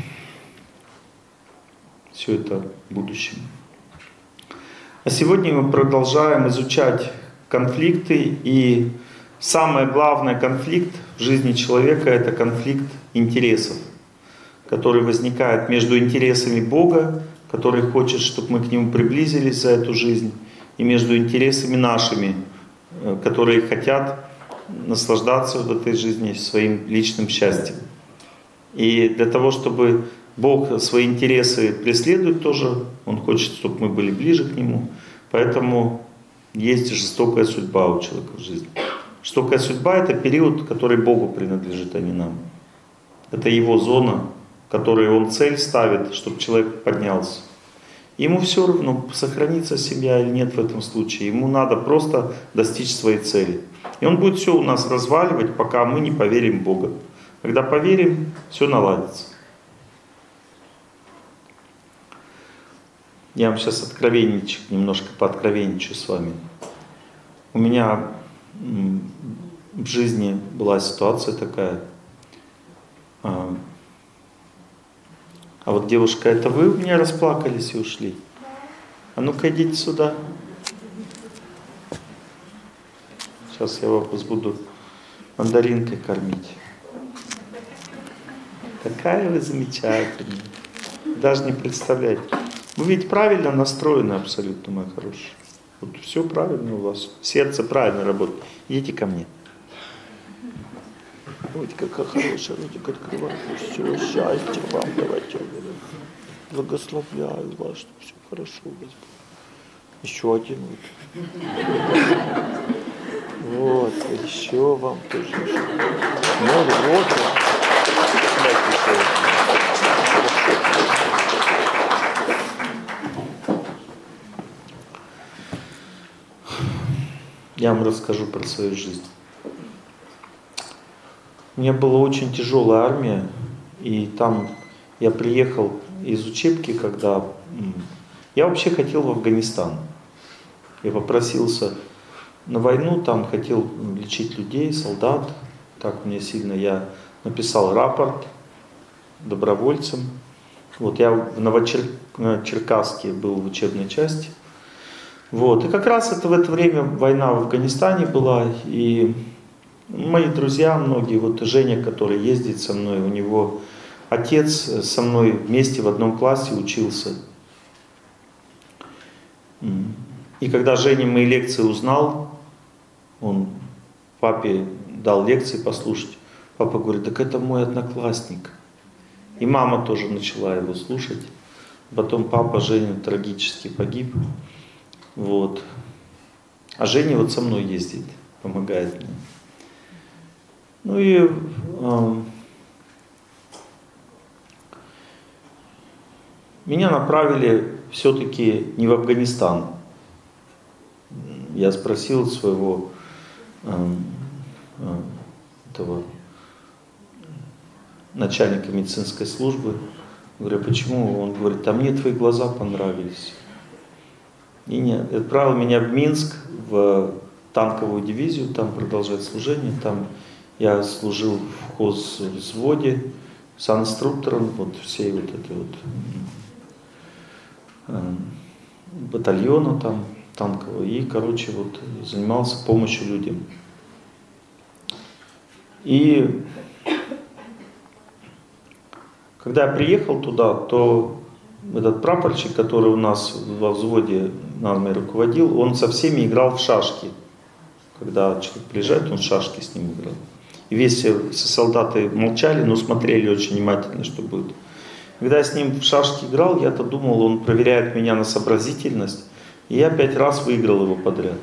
Все это в будущем. А сегодня мы продолжаем изучать конфликты, и самое главное конфликт в жизни человека — это конфликт интересов, который возникает между интересами Бога, который хочет, чтобы мы к Нему приблизились за эту жизнь, и между интересами нашими, которые хотят наслаждаться в этой жизни своим личным счастьем. И для того, чтобы Бог свои интересы преследует тоже, Он хочет, чтобы мы были ближе к Нему, поэтому есть жестокая судьба у человека в жизни. Жестокая судьба — это период, который Богу принадлежит, а не нам. Это Его зона, в которой Он цель ставит, чтобы человек поднялся. Ему все равно, сохранится семья или нет в этом случае. Ему надо просто достичь своей цели. И Он будет все у нас разваливать, пока мы не поверим в Бога. Когда поверим, все наладится. Я вам сейчас немножко пооткровенничаю с вами. У меня в жизни была ситуация такая. А вот, девушка, это вы у меня расплакались и ушли? А ну-ка идите сюда. Сейчас я вас буду мандаринкой кормить. Какая вы замечательная. Даже не представляете. Вы ведь правильно настроены абсолютно, моя хорошая. Вот все правильно у вас. Сердце правильно работает. Идите ко мне. Ой, какая хорошая, ротик открывает. Всего счастья вам, давайте. Благословляю вас, чтобы все хорошо у вас было. Еще один. Вот, еще вам тоже. Новый год. Я вам расскажу про свою жизнь. У меня была очень тяжелая армия, и там я приехал из учебки, когда... Я вообще хотел в Афганистан. Я попросился на войну, там хотел лечить людей, солдат. Так мне сильно... Я написал рапорт добровольцам. Вот я в Новочеркасске был в учебной части. Вот. И как раз это в это время война в Афганистане была, и мои друзья многие, вот Женя, который ездит со мной, у него отец со мной вместе в одном классе учился. И когда Женя мои лекции узнал, он папе дал лекции послушать, папа говорит, так это мой одноклассник. И мама тоже начала его слушать. Потом папа Женя трагически погиб. Вот. А Женя вот со мной ездит, помогает мне. Ну и меня направили все-таки не в Афганистан. Я спросил своего этого начальника медицинской службы, говорю, почему? Он говорит, а мне твои глаза понравились. И нет, отправил меня в Минск, в танковую дивизию, там продолжать служение. Там я служил в хозвзводе с инструктором, вот всей вот этой вот батальона там танкового. И, короче, вот занимался помощью людям. И когда я приехал туда, то этот прапорщик, который у нас во взводе нами руководил, он со всеми играл в шашки. Когда человек приезжает, он в шашки с ним играл. И все солдаты молчали, но смотрели очень внимательно, что будет. Когда я с ним в шашки играл, я-то думал, он проверяет меня на сообразительность. И я 5 раз выиграл его подряд.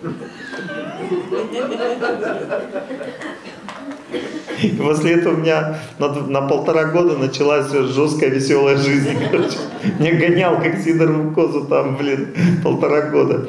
И после этого у меня на 1,5 года началась жесткая веселая жизнь. Короче. Меня гонял, как сидорову козу там, 1,5 года.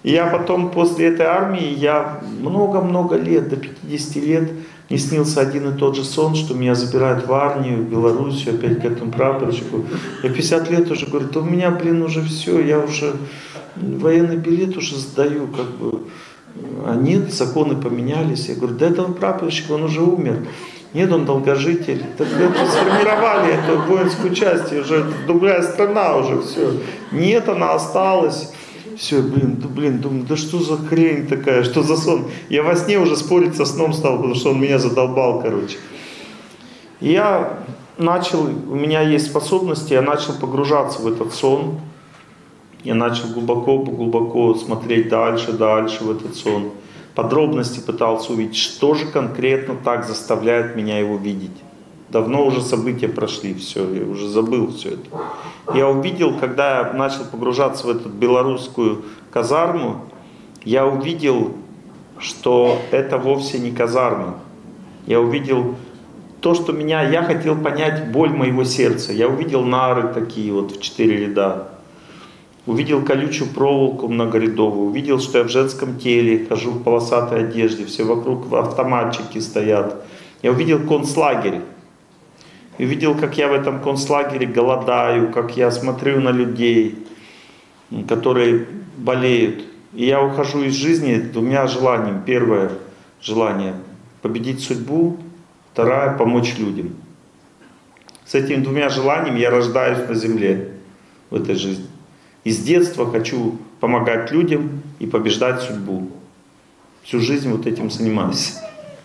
И я потом после этой армии, я много-много лет, до 50 лет, мне снился один и тот же сон, что меня забирают в армию, в Белоруссию, опять к этому прапорщику. Я 50 лет уже говорю, да у меня, блин, уже все, я уже военный билет уже сдаю, как бы. А нет, законы поменялись. Я говорю, да этого прапорщика, он уже умер. Нет, он долгожитель. Так это сформировали эту воинскую часть, уже другая страна уже, все. Нет, она осталась. Все, блин, думаю, да что за хрень такая, что за сон? Я во сне уже спорить со сном стал, потому что он меня задолбал, короче. И я начал, у меня есть способности, я начал погружаться в этот сон. Я начал глубоко смотреть дальше в этот сон. Подробности пытался увидеть, что же конкретно так заставляет меня его видеть. Давно уже события прошли, все, я уже забыл все это. Я увидел, когда я начал погружаться в эту белорусскую казарму, я увидел, что это вовсе не казарма. Я увидел то, что я хотел понять боль моего сердца. Я увидел нары такие вот в 4 ряда. Увидел колючую проволоку многорядовую, увидел, что я в женском теле, хожу в полосатой одежде, все вокруг автоматчики стоят. Я увидел концлагерь. И увидел, как я в этом концлагере голодаю, как я смотрю на людей, которые болеют. И я ухожу из жизни 2 желаниями. Первое желание — победить судьбу, второе — помочь людям. С этими 2 желаниями я рождаюсь на земле в этой жизни. И с детства хочу помогать людям и побеждать судьбу. Всю жизнь вот этим занимаюсь.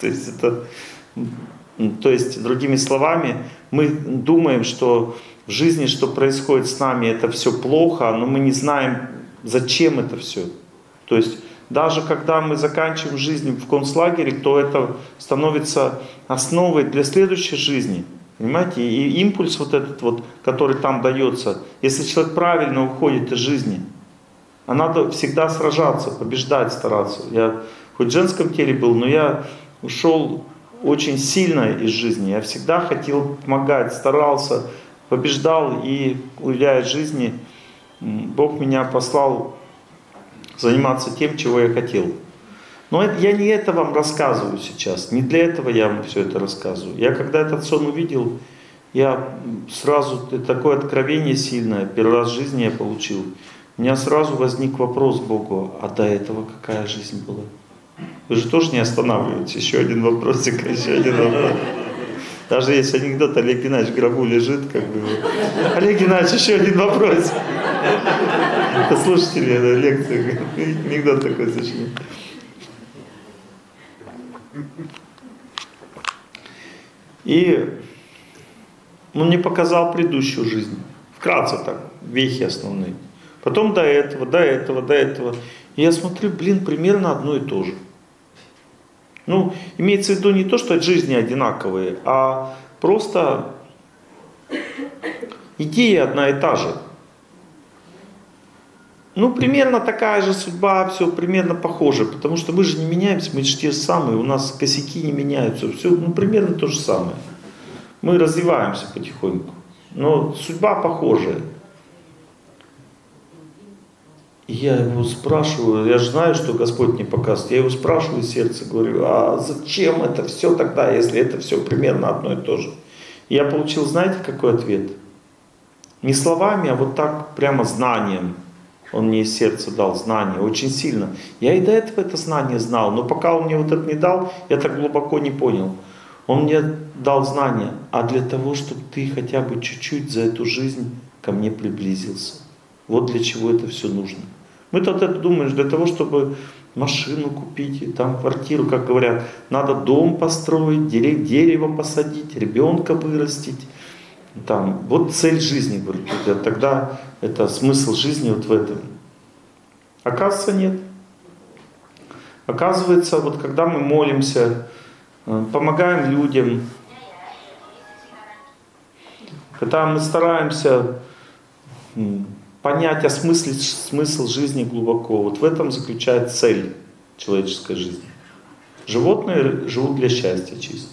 То есть, другими словами, мы думаем, что в жизни, что происходит с нами, это все плохо, но мы не знаем, зачем это все. То есть, даже когда мы заканчиваем жизнь в концлагере, то это становится основой для следующей жизни. Понимаете? И импульс вот этот вот, который там дается, если человек правильно уходит из жизни, а надо всегда сражаться, побеждать, стараться. Я хоть в женском теле был, но я ушел очень сильно из жизни. Я всегда хотел помогать, старался, побеждал, и, уйдя из жизни, Бог меня послал заниматься тем, чего я хотел. Но я не это вам рассказываю сейчас, не для этого я вам все это рассказываю. Я когда этот сон увидел, я сразу, такое откровение сильное, первый раз в жизни я получил, у меня сразу возник вопрос к Богу, а до этого какая жизнь была? Вы же тоже не останавливаетесь, еще один вопросик, еще один вопрос. Даже есть анекдот, Олег Геннадьевич в гробу лежит, как бы. Олег Геннадьевич, еще один вопрос. Послушайте ли лекцию, анекдот такой совершенно. И он мне показал предыдущую жизнь. Вкратце так, вехи основные. Потом до этого. И я смотрю, примерно одно и то же. Ну, имеется в виду не то, что жизни одинаковые, а просто идея одна и та же. Ну, примерно такая же судьба, все примерно похоже, потому что мы же не меняемся, мы же те же самые, у нас косяки не меняются, все примерно то же самое. Мы развиваемся потихоньку, но судьба похожая. И я его спрашиваю, я же знаю, что Господь мне показывает, я его спрашиваю из сердца, говорю, а зачем это все тогда, если это все примерно одно и то же? И я получил, знаете, какой ответ? Не словами, а вот так прямо знанием. Он мне из сердца дал знание, очень сильно. Я и до этого это знание знал, но пока он мне вот это не дал, я так глубоко не понял. Он мне дал знание, а для того, чтобы ты хотя бы чуть-чуть за эту жизнь ко мне приблизился. Вот для чего это все нужно. Мы-то вот это думаем, для того, чтобы машину купить, и там квартиру, как говорят, надо дом построить, дерево посадить, ребенка вырастить. Там, вот цель жизни, говорит, тогда это смысл жизни вот в этом. Оказывается, нет. Оказывается, вот когда мы молимся, помогаем людям, когда мы стараемся понять, осмыслить смысл жизни глубоко, вот в этом заключается цель человеческой жизни. Животные живут для счастья чисто.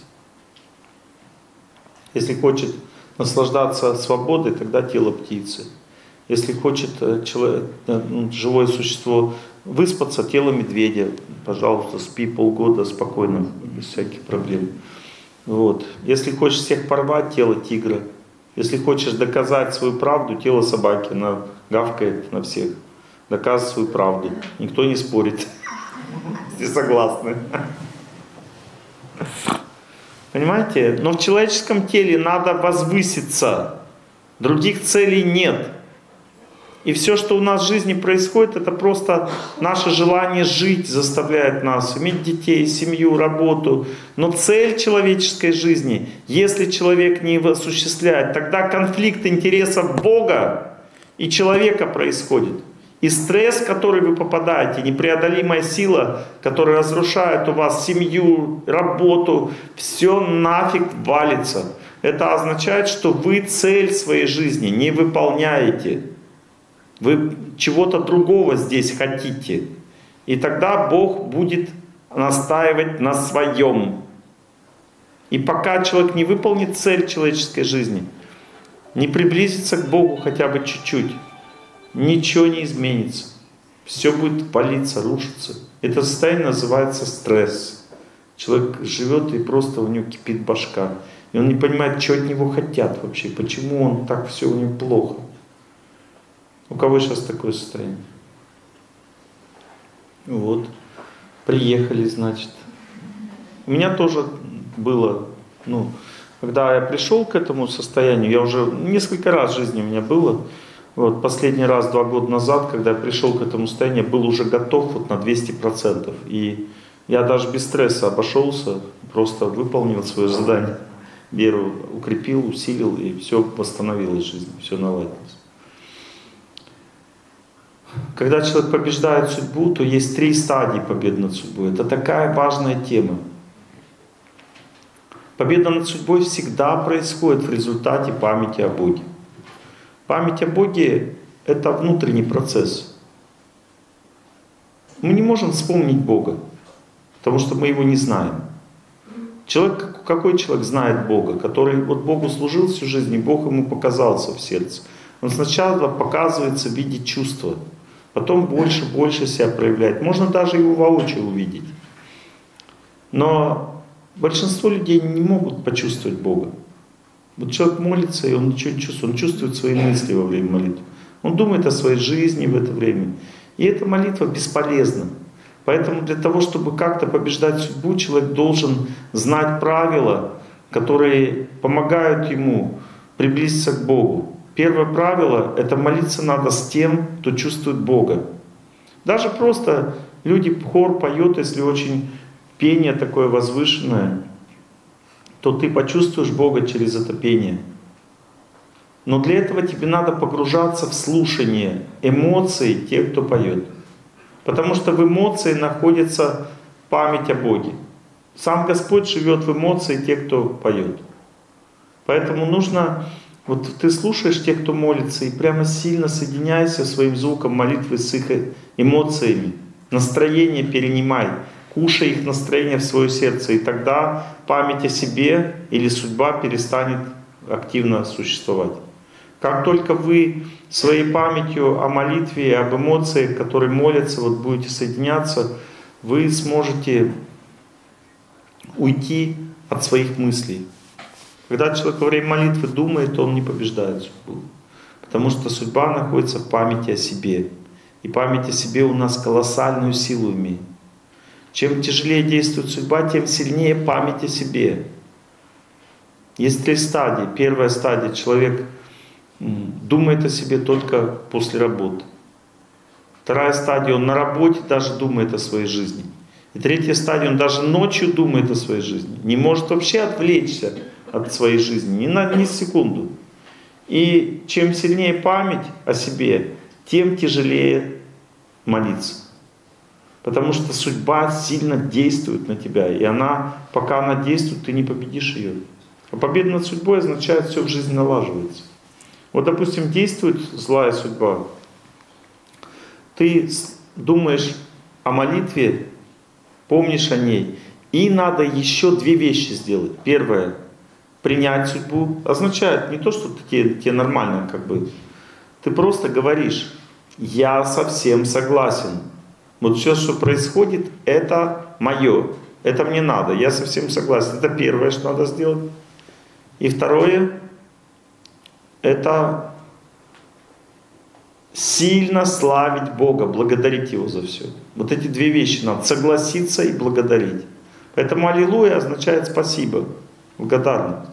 Если хочет наслаждаться свободой, тогда тело птицы. Если хочет человек, живое существо выспаться, тело медведя, пожалуйста, спи полгода спокойно, без всяких проблем. Вот. Если хочешь всех порвать, тело тигра. Если хочешь доказать свою правду, тело собаки, она гавкает на всех. Доказывай свою правду. Никто не спорит. Все согласны. Понимаете? Но в человеческом теле надо возвыситься. Других целей нет. И все, что у нас в жизни происходит, это просто наше желание жить заставляет нас, иметь детей, семью, работу. Но цель человеческой жизни, если человек не его осуществляет, тогда конфликт интересов Бога и человека происходит. И стресс, в который вы попадаете, непреодолимая сила, которая разрушает у вас семью, работу, все нафиг валится. Это означает, что вы цель своей жизни не выполняете. Вы чего-то другого здесь хотите. И тогда Бог будет настаивать на своем. И пока человек не выполнит цель человеческой жизни, не приблизится к Богу хотя бы чуть-чуть, ничего не изменится. Все будет палиться, рушиться. Это состояние называется стресс. Человек живет и просто у него кипит башка. И он не понимает, что от него хотят вообще, почему он так все у него плохо. У кого сейчас такое состояние? Вот. Приехали, значит. У меня тоже было, когда я пришел к этому состоянию, я уже несколько раз в жизни у меня было. Вот, последний раз 2 года назад, когда я пришел к этому состоянию, я был уже готов вот на 200%. И я даже без стресса обошелся, просто выполнил свое задание. Веру укрепил, усилил, и все восстановилось в жизни, все наладилось. Когда человек побеждает судьбу, то есть 3 стадии победы над судьбой. Это такая важная тема. Победа над судьбой всегда происходит в результате памяти о Боге. Память о Боге – это внутренний процесс. Мы не можем вспомнить Бога, потому что мы Его не знаем. Какой человек знает Бога, который вот Богу служил всю жизнь, и Бог ему показался в сердце? Он сначала показывается в виде чувства, потом больше себя проявляет. Можно даже его воочию увидеть. Но большинство людей не могут почувствовать Бога. Вот человек молится, и он ничего не чувствует. Он чувствует свои мысли во время молитвы. Он думает о своей жизни в это время. И эта молитва бесполезна. Поэтому для того, чтобы как-то побеждать судьбу, человек должен знать правила, которые помогают ему приблизиться к Богу. Первое правило – это молиться надо с тем, кто чувствует Бога. Даже просто люди, хор поет, если очень пение такое возвышенное, то ты почувствуешь Бога через это пение. Но для этого тебе надо погружаться в слушание эмоций тех, кто поет. Потому что в эмоции находится память о Боге. Сам Господь живет в эмоции тех, кто поет. Поэтому нужно, вот ты слушаешь тех, кто молится, и прямо сильно соединяйся своим звуком молитвы с их эмоциями. Настроение перенимай. Кушай их настроение в свое сердце, и тогда память о себе или судьба перестанет активно существовать. Как только вы своей памятью о молитве и об эмоциях, которые молятся, вот будете соединяться, вы сможете уйти от своих мыслей. Когда человек во время молитвы думает, он не побеждает судьбу. Потому что судьба находится в памяти о себе. И память о себе у нас колоссальную силу имеет. Чем тяжелее действует судьба, тем сильнее память о себе. Есть 3 стадии. Первая стадия — человек думает о себе только после работы. Вторая стадия — он на работе даже думает о своей жизни. И 3-я стадия — он даже ночью думает о своей жизни. Не может вообще отвлечься от своей жизни ни на секунду. И чем сильнее память о себе, тем тяжелее молиться. Потому что судьба сильно действует на тебя, и пока она действует, ты не победишь ее. А победа над судьбой означает, все в жизни налаживается. Вот, допустим, действует злая судьба. Ты думаешь о молитве, помнишь о ней, и надо еще 2 вещи сделать. Первое — принять судьбу. Означает не то, что тебе нормально, Ты просто говоришь: я совсем согласен. Вот все, что происходит, это мое. Это мне надо. Я совсем согласен. Это первое, что надо сделать. И второе, это сильно славить Бога, благодарить Его за все. Вот эти две вещи надо: согласиться и благодарить. Поэтому аллилуйя означает спасибо, благодарность.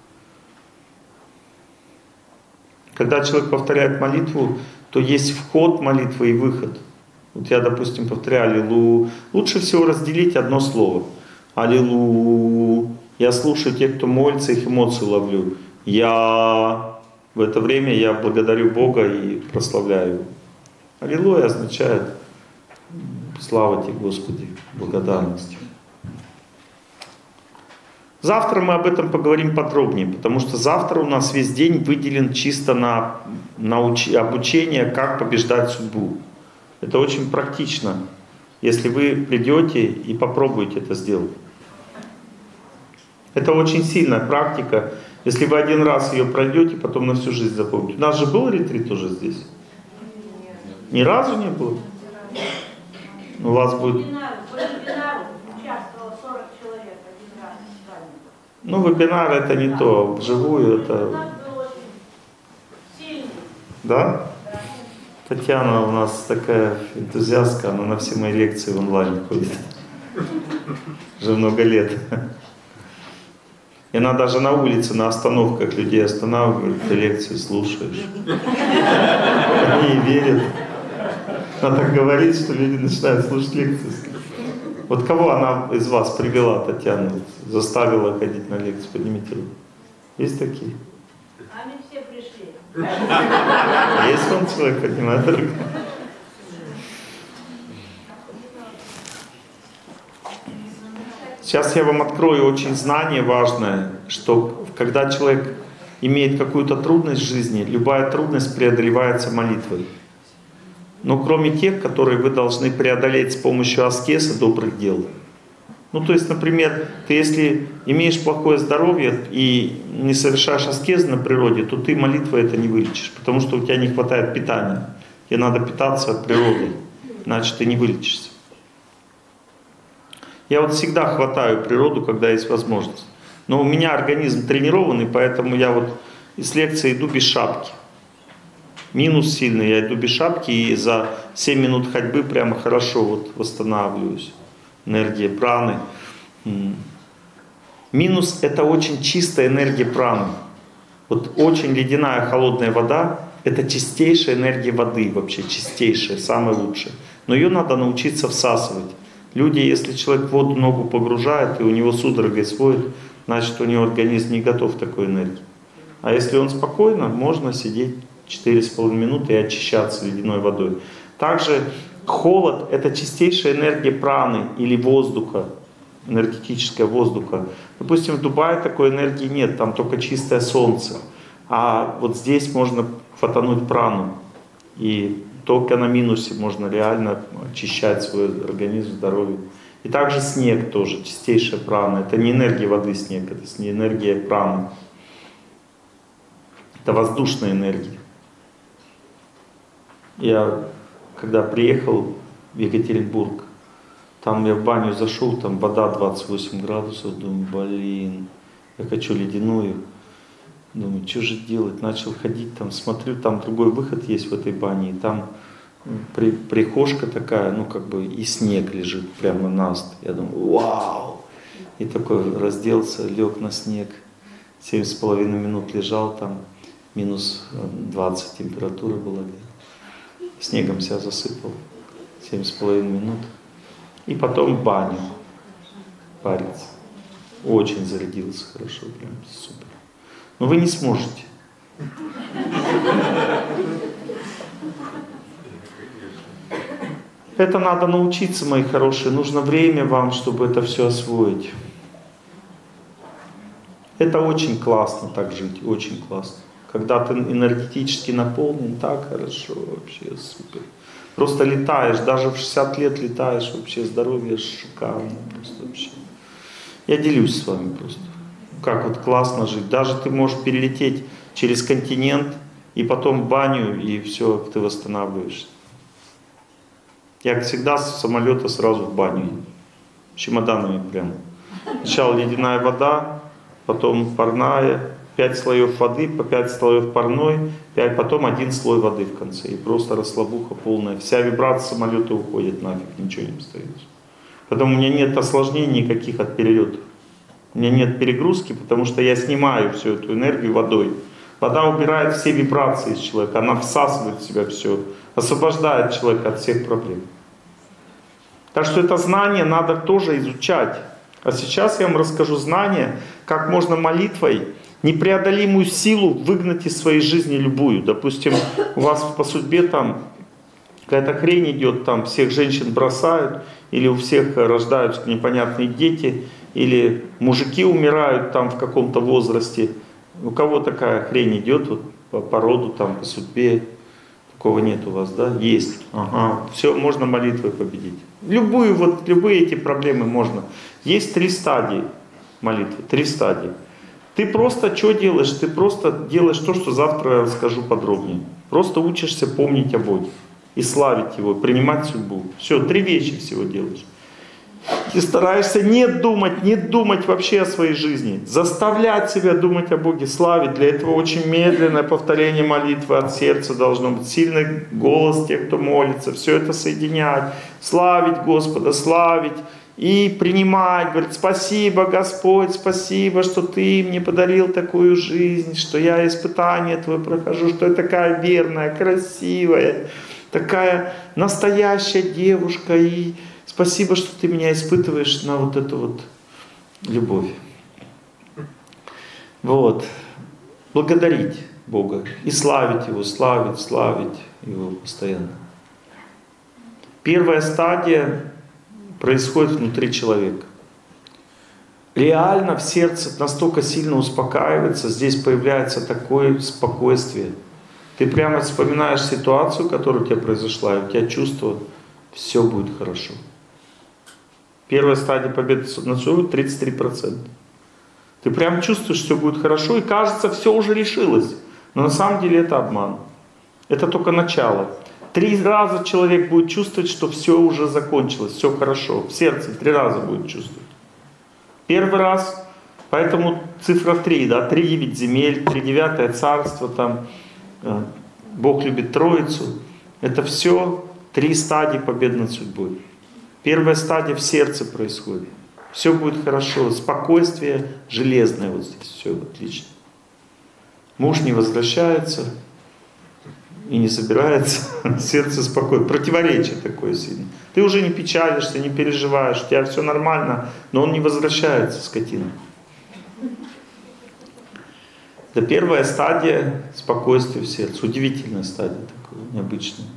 Когда человек повторяет молитву, то есть вход молитвы и выход. Вот я, допустим, повторяю аллилуйя. Лучше всего разделить одно слово. Аллилуйя. Я слушаю тех, кто молится, их эмоции ловлю. В это время я благодарю Бога и прославляю Его. Аллилуйя означает слава Тебе, Господи, благодарность. Завтра мы об этом поговорим подробнее, потому что завтра у нас весь день выделен чисто на обучение, как побеждать судьбу. Это очень практично, если вы придете и попробуете это сделать. Это очень сильная практика. Если вы один раз ее пройдете, потом на всю жизнь запомните. У нас же был ретрит уже здесь? Ни разу не было? У вас будет... Ну, вебинар это не то, вживую это... Да? Татьяна у нас такая энтузиастка, она на все мои лекции в онлайн ходит. Уже много лет. И она даже на улице, на остановках людей останавливает, ты лекцию слушаешь. Они верят. Она так говорит, что люди начинают слушать лекции. Вот кого она из вас привела, Татьяна, заставила ходить на лекцию? Поднимите руку. Есть такие? Они все пришли. Есть он человек, поднимает руку? Сейчас я вам открою очень знание важное, что когда человек имеет какую-то трудность в жизни, любая трудность преодолевается молитвой. Но кроме тех, которые вы должны преодолеть с помощью аскеза, добрых дел. Ну, то есть, например, ты если имеешь плохое здоровье и не совершаешь аскезы на природе, то ты молитвой это не вылечишь, потому что у тебя не хватает питания. Тебе надо питаться от природы, иначе ты не вылечишься. Я вот всегда хватаю природу, когда есть возможность. Но у меня организм тренированный, поэтому я вот из лекции иду без шапки. Минус сильный, я иду без шапки и за 7 минут ходьбы прямо хорошо вот восстанавливаюсь. Энергия праны. Минус — это очень чистая энергия праны. Вот очень ледяная холодная вода — это чистейшая энергия воды вообще, чистейшая, самая лучшая. Но ее надо научиться всасывать. Люди, если человек в воду ногу погружает и у него судорогой сводит, значит у него организм не готов к такой энергии. А если он спокойно, можно сидеть 4,5 минуты и очищаться ледяной водой. Также холод — это чистейшая энергия праны или воздуха, энергетического воздуха. Допустим, в Дубае такой энергии нет, там только чистое солнце. А вот здесь можно хватануть прану. И только на минусе можно реально очищать свой организм, здоровье. И также снег тоже, чистейшая прана. Это не энергия воды снег, это не энергия праны. Это воздушная энергия. Я когда приехал в Екатеринбург, там я в баню зашел, там вода 28 градусов, думаю, блин, я хочу ледяную. Думаю, что же делать? Начал ходить, там смотрю, там другой выход есть в этой бане, и там прихожка такая, ну как бы и снег лежит прямо наст. Я думаю, вау! И такой разделся, лег на снег, 7,5 минут лежал там, минус 20 температура была. Снегом себя засыпал, 7,5 минут. И потом в баню париться. Очень зарядился хорошо, прям супер. Но вы не сможете. Это надо научиться, мои хорошие. Нужно время вам, чтобы это все освоить. Это очень классно так жить, очень классно. Когда ты энергетически наполнен, так хорошо, вообще супер. Просто летаешь, даже в 60 лет летаешь, вообще здоровье шикарно, просто вообще. Я делюсь с вами просто. Как вот классно жить. Даже ты можешь перелететь через континент и потом в баню, и все, ты восстанавливаешься. Я всегда с самолета сразу в баню, чемоданами прямо. Сначала ледяная вода, потом парная, 5 слоев воды, по 5 слоев парной, потом 1 слой воды в конце. И просто расслабуха полная. Вся вибрация самолета уходит нафиг, ничего не остается. Потом у меня нет осложнений никаких от перелетов. У меня нет перегрузки, потому что я снимаю всю эту энергию водой. Вода убирает все вибрации из человека, она всасывает в себя все, освобождает человека от всех проблем. Так что это знание надо тоже изучать. А сейчас я вам расскажу знание, как можно молитвой непреодолимую силу выгнать из своей жизни любую. Допустим, у вас по судьбе там какая-то хрень идет, там всех женщин бросают, или у всех рождаются непонятные дети, или мужики умирают там в каком-то возрасте. У кого такая хрень идет вот, по роду, там, по судьбе? Такого нет у вас, да? Есть. Ага. Все, можно молитвой победить. Любые эти проблемы можно. Есть 3 стадии молитвы, 3 стадии. Ты просто что делаешь? Ты просто делаешь то, что завтра я расскажу подробнее. Просто учишься помнить о Боге и славить Его, принимать судьбу. Все, 3 вещи всего делаешь. Ты стараешься не думать вообще о своей жизни. Заставлять себя думать о Боге, славить. Для этого очень медленное повторение молитвы от сердца должно быть. Сильный голос тех, кто молится. Все это соединять. Славить Господа, славить. И принимать, говорит, спасибо, Господь, спасибо, что Ты мне подарил такую жизнь, что я испытание Твое прохожу, что я такая верная, красивая, такая настоящая девушка, и спасибо, что Ты меня испытываешь на вот эту вот любовь. Вот. Благодарить Бога и славить Его, славить Его постоянно. Первая стадия происходит внутри человека. Реально в сердце настолько сильно успокаивается, здесь появляется такое спокойствие. Ты прямо вспоминаешь ситуацию, которая у тебя произошла, и у тебя чувство, все будет хорошо. Первая стадия победы над судьбой 33%. Ты прям чувствуешь, все будет хорошо, и кажется, все уже решилось. Но на самом деле это обман. Это только начало. 3 раза человек будет чувствовать, что все уже закончилось, все хорошо. В сердце 3 раза будет чувствовать. Первый раз, поэтому цифра 3, да, 3 9 земель, 3 9 царство, там, Бог любит Троицу. Это все 3 стадии победы над судьбой. Первая стадия в сердце происходит. Все будет хорошо, спокойствие железное вот здесь, все отлично. Муж не возвращается и не собирается, сердце спокойно. Противоречие такое сильное. Ты уже не печалишься, не переживаешь, у тебя все нормально, но он не возвращается, скотина. Это первая стадия спокойствия в сердце. Удивительная стадия такая, необычная.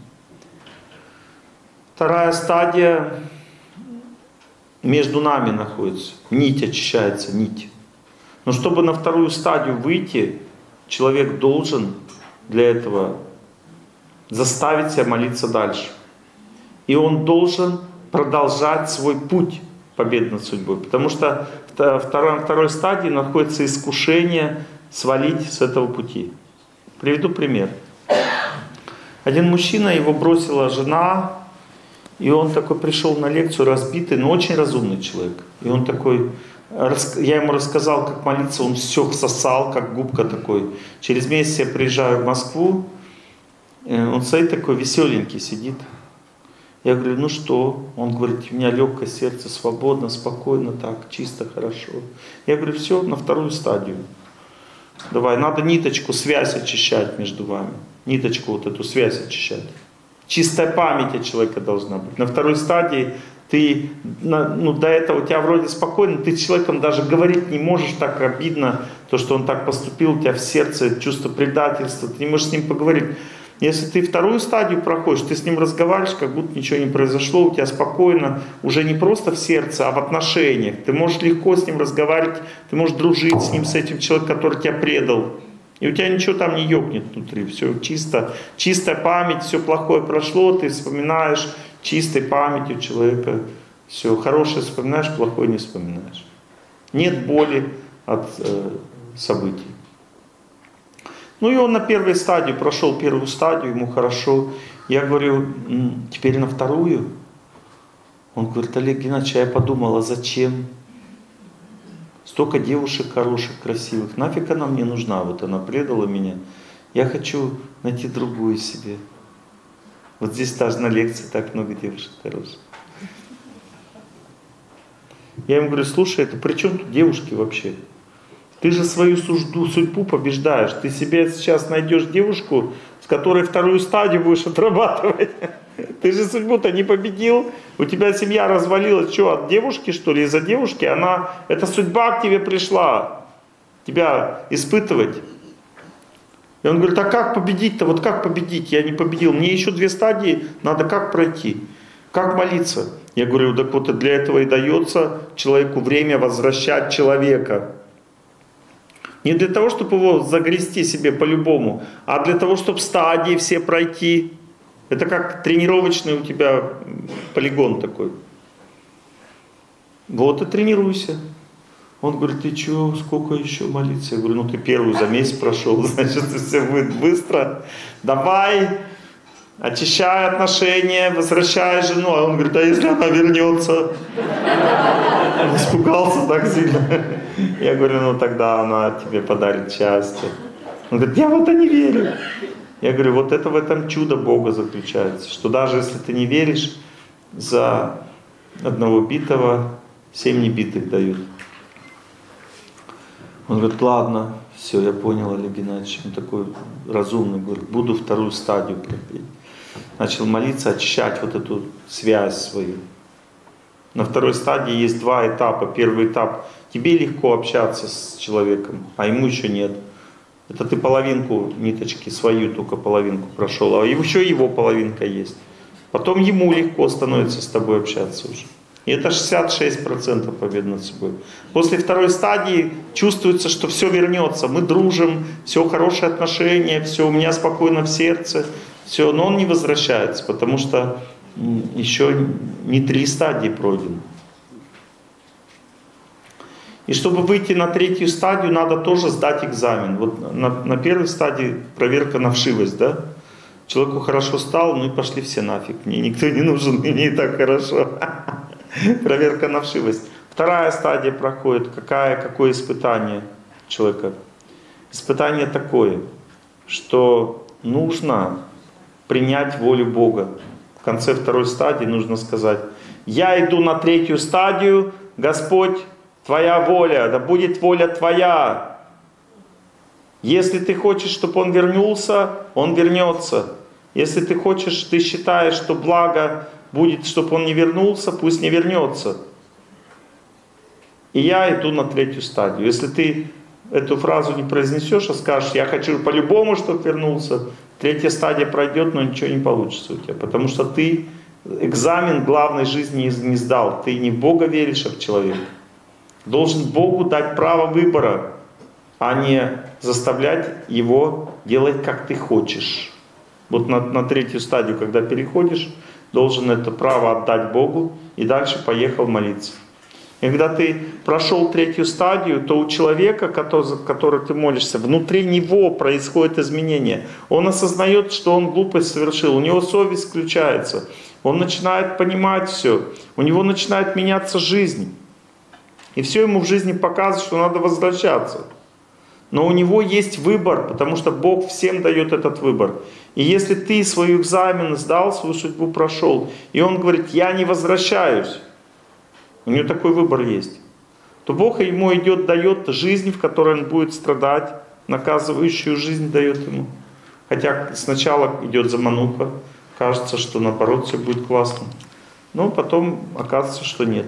Вторая стадия между нами находится. Нить очищается, нить. Но чтобы на вторую стадию выйти, человек должен для этого заставить себя молиться дальше. И он должен продолжать свой путь победы над судьбой. Потому что в второй стадии находится искушение свалить с этого пути. Приведу пример. Один мужчина, его бросила жена, и он такой пришел на лекцию разбитый, но очень разумный человек. И он такой, я ему рассказал, как молиться, он все всосал, как губка такой. Через месяц я приезжаю в Москву, он стоит такой веселенький, сидит. Я говорю, ну что? Он говорит, у меня легкое сердце, свободно, спокойно, так, чисто, хорошо. Я говорю, все, на вторую стадию. Давай, надо ниточку, связь очищать между вами. Ниточку, вот эту связь очищать. Чистая память от человека должна быть. На второй стадии ты, ну, до этого у тебя вроде спокойно, ты с человеком даже говорить не можешь, так обидно, то, что он так поступил, у тебя в сердце чувство предательства, ты не можешь с ним поговорить. Если ты вторую стадию проходишь, ты с ним разговариваешь, как будто ничего не произошло, у тебя спокойно, уже не просто в сердце, а в отношениях. Ты можешь легко с ним разговаривать, ты можешь дружить с ним, с этим человеком, который тебя предал. И у тебя ничего там не ёкнет внутри, все чисто, чистая память, все плохое прошло, ты вспоминаешь чистой памятью человека, все хорошее вспоминаешь, плохое не вспоминаешь. Нет боли от событий. Ну и он на первой стадии прошел первую стадию, ему хорошо. Я говорю, теперь на вторую. Он говорит, Олег Геннадьевич, я подумала, зачем? Столько девушек хороших, красивых. Нафиг она мне нужна? Вот она предала меня. Я хочу найти другую себе. Вот здесь даже на лекции так много девушек хороших. Я ему говорю, слушай, это при чем тут девушки вообще? Ты же свою судьбу побеждаешь. Ты себе сейчас найдешь девушку, с которой вторую стадию будешь отрабатывать. Ты же судьбу-то не победил. У тебя семья развалилась. Что, от девушки, что ли? Из-за девушки? Эта судьба к тебе пришла. Тебя испытывать. И он говорит, а как победить-то? Вот как победить? Я не победил. Мне еще 2 стадии. Надо как пройти? Как молиться? Я говорю, так вот для этого и дается человеку время возвращать человека. Не для того, чтобы его загрести себе по-любому, а для того, чтобы стадии все пройти. Это как тренировочный у тебя полигон такой. Вот и тренируйся. Он говорит, ты что, сколько еще молиться? Я говорю, ну ты первую за месяц прошел, значит все будет быстро. Давай, очищай отношения, возвращай жену. А он говорит, а если она вернется? Он испугался так сильно. Я говорю, ну тогда она тебе подарит счастье. Он говорит, я в это не верю. Я говорю, вот это в этом чудо Бога заключается, что даже если ты не веришь, за одного битого 7 небитых дают. Он говорит, ладно, все, я понял, Олег Геннадьевич, он такой разумный, говорит, буду вторую стадию проходить. Начал молиться, очищать вот эту связь свою. На второй стадии есть 2 этапа. Первый этап, тебе легко общаться с человеком, а ему еще нет. Это ты половинку ниточки, свою только половинку прошел, а еще его половинка есть. Потом ему легко становится с тобой общаться уже. И это 66% победы над собой. После второй стадии чувствуется, что все вернется. Мы дружим, все хорошие отношения, все у меня спокойно в сердце. Все, но он не возвращается, потому что еще не 3 стадии пройдены. И чтобы выйти на 3-ю стадию, надо тоже сдать экзамен. Вот на первой стадии проверка на вшивость, да? Человеку хорошо стало, ну и пошли все нафиг. Мне никто не нужен, мне и так хорошо. Проверка на вшивость. 2-я стадия проходит. Какое испытание человека? Испытание такое, что нужно принять волю Бога. В конце 2-й стадии нужно сказать, я иду на 3-ю стадию, Господь, Твоя воля, да будет воля Твоя. Если ты хочешь, чтобы он вернулся, он вернется. Если ты хочешь, ты считаешь, что благо будет, чтобы он не вернулся, пусть не вернется. И я иду на 3-ю стадию. Если ты эту фразу не произнесешь, а скажешь, я хочу по-любому, чтобы вернулся, 3-я стадия пройдет, но ничего не получится у тебя. Потому что ты экзамен главной жизни не сдал. Ты не в Бога веришь, а в человека. Должен Богу дать право выбора, а не заставлять его делать, как ты хочешь. Вот на 3-ю стадию, когда переходишь, должен это право отдать Богу и дальше поехал молиться. И когда ты прошел 3-ю стадию, то у человека, который ты молишься, внутри него происходит изменение. Он осознает, что он глупость совершил, у него совесть включается, он начинает понимать все, у него начинает меняться жизнь. И все ему в жизни показывает, что надо возвращаться. Но у него есть выбор, потому что Бог всем дает этот выбор. И если ты свой экзамен сдал, свою судьбу прошел, и он говорит, я не возвращаюсь, у него такой выбор есть, то Бог ему дает жизнь, в которой он будет страдать, наказывающую жизнь дает ему. Хотя сначала идет замануха, кажется, что наоборот все будет классно. Но потом оказывается, что нет.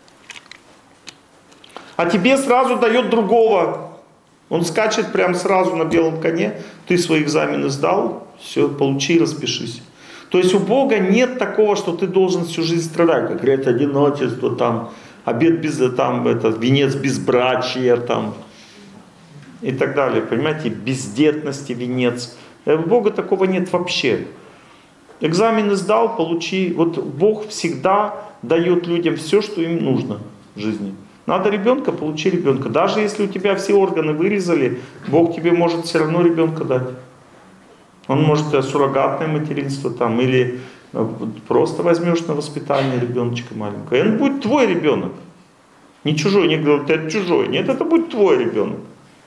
А тебе сразу дает другого. Он скачет прям сразу на белом коне. Ты свои экзамены сдал, все, получи, распишись. То есть у Бога нет такого, что ты должен всю жизнь страдать. Как говорят, одиночество, там, обет без, там, венец безбрачия, там, и так далее. Понимаете, бездетности венец. У Бога такого нет вообще. Экзамены сдал, получи. Вот Бог всегда дает людям все, что им нужно в жизни. Надо ребенка, получи ребенка. Даже если у тебя все органы вырезали, Бог тебе может все равно ребенка дать. Он может суррогатное материнство там, или просто возьмешь на воспитание ребеночка маленького. И он будет твой ребенок. Не чужой, не говорят, это чужой. Нет, это будет твой ребенок.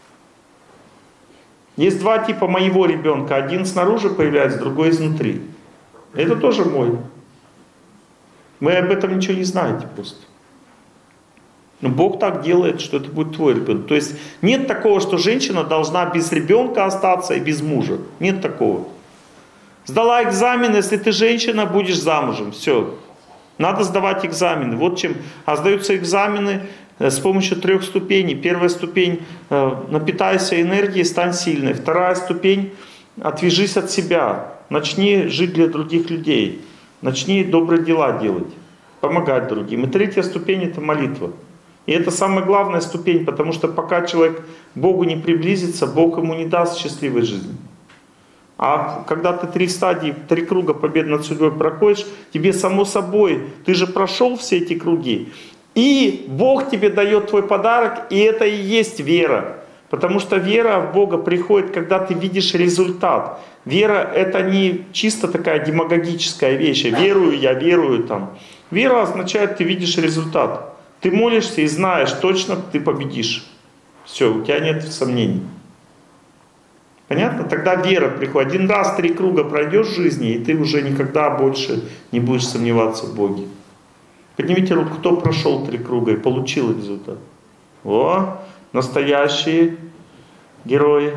Есть два типа моего ребенка. Один снаружи появляется, другой изнутри. Это тоже мой. Вы об этом ничего не знаете просто. Но Бог так делает, что это будет твой ребенок. То есть нет такого, что женщина должна без ребенка остаться и без мужа. Нет такого. Сдала экзамен, если ты женщина, будешь замужем. Все. Надо сдавать экзамены. Вот чем. А сдаются экзамены с помощью 3 ступеней. Первая ступень — напитайся энергией, стань сильной. Вторая ступень — отвяжись от себя. Начни жить для других людей. Начни добрые дела делать. Помогать другим. И третья ступень — это молитва. И это самая главная ступень, потому что пока человек к Богу не приблизится, Бог ему не даст счастливой жизни. А когда ты 3 стадии, 3 круга победы над судьбой проходишь, тебе само собой, ты же прошел все эти круги, и Бог тебе дает твой подарок, и это и есть вера. Потому что вера в Бога приходит, когда ты видишь результат. Вера — это не чисто такая демагогическая вещь. Верую, я верую там. Вера означает, ты видишь результат. Ты молишься и знаешь, точно ты победишь. Все, у тебя нет сомнений. Понятно? Тогда вера приходит. 1 раз 3 круга пройдешь в жизни, и ты уже никогда больше не будешь сомневаться в Боге. Поднимите руку, кто прошел 3 круга и получил результат. О, настоящие герои.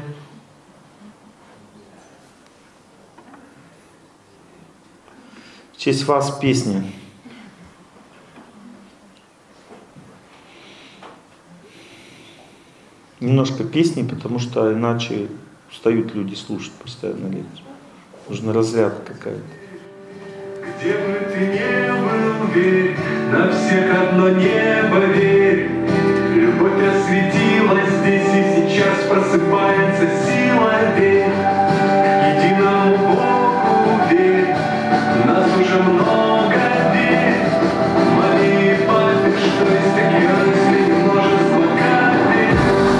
В честь вас песня. Немножко песни, потому что иначе устают люди слушать постоянно лекцию. Нужна разрядка какая-то. Где бы ты ни был, верь, на всех одно небо верь. Любовь осветила здесь и сейчас просыпается сила, верь. К единому Богу верь, нас уже много, верь. Моли папе, что есть океан, и множество капель.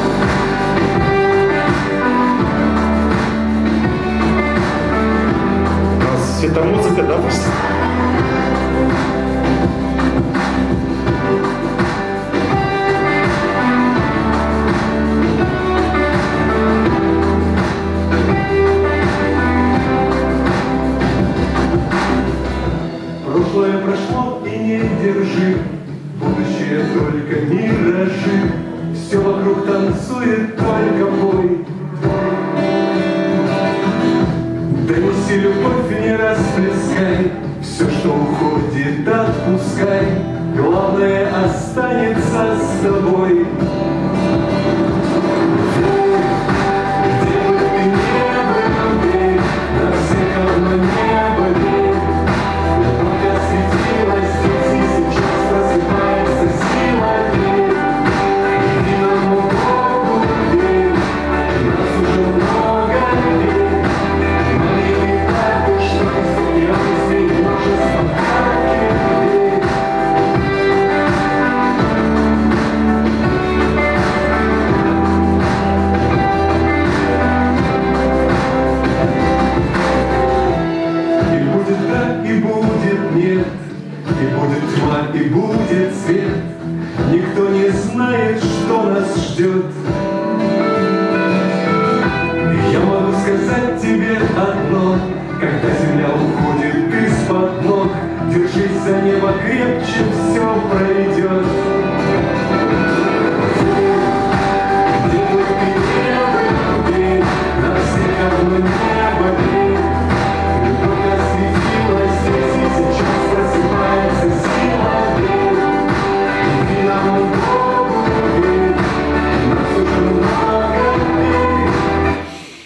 У нас светомузыка, да, просто? Прошлое прошло и не держи, будущее только миражи, все вокруг танцует только бой. Донеси любовь, не расплескай, все, что уходит, отпускай, главное останется с тобой. Где бы ты ни был, верь, на всех одно небо верь. Любовь осветилась здесь и сейчас просыпается сила, верь. Единому Богу верь, нас уже много, верь. Молитвы так, что из среди множества капель, верь. И будет да, и будет нет, и будет тьма, и будет свет. Никто не знает, что нас ждет. Я могу сказать тебе одно: когда земля уходит из-под ног, держись за небо крепче, все пройдет. Где бы ты ни был, верь, на всех одно небо верь. Любовь осветилась здесь и сейчас просыпается сила, верь. Единому Богу верь, нас уже много, верь.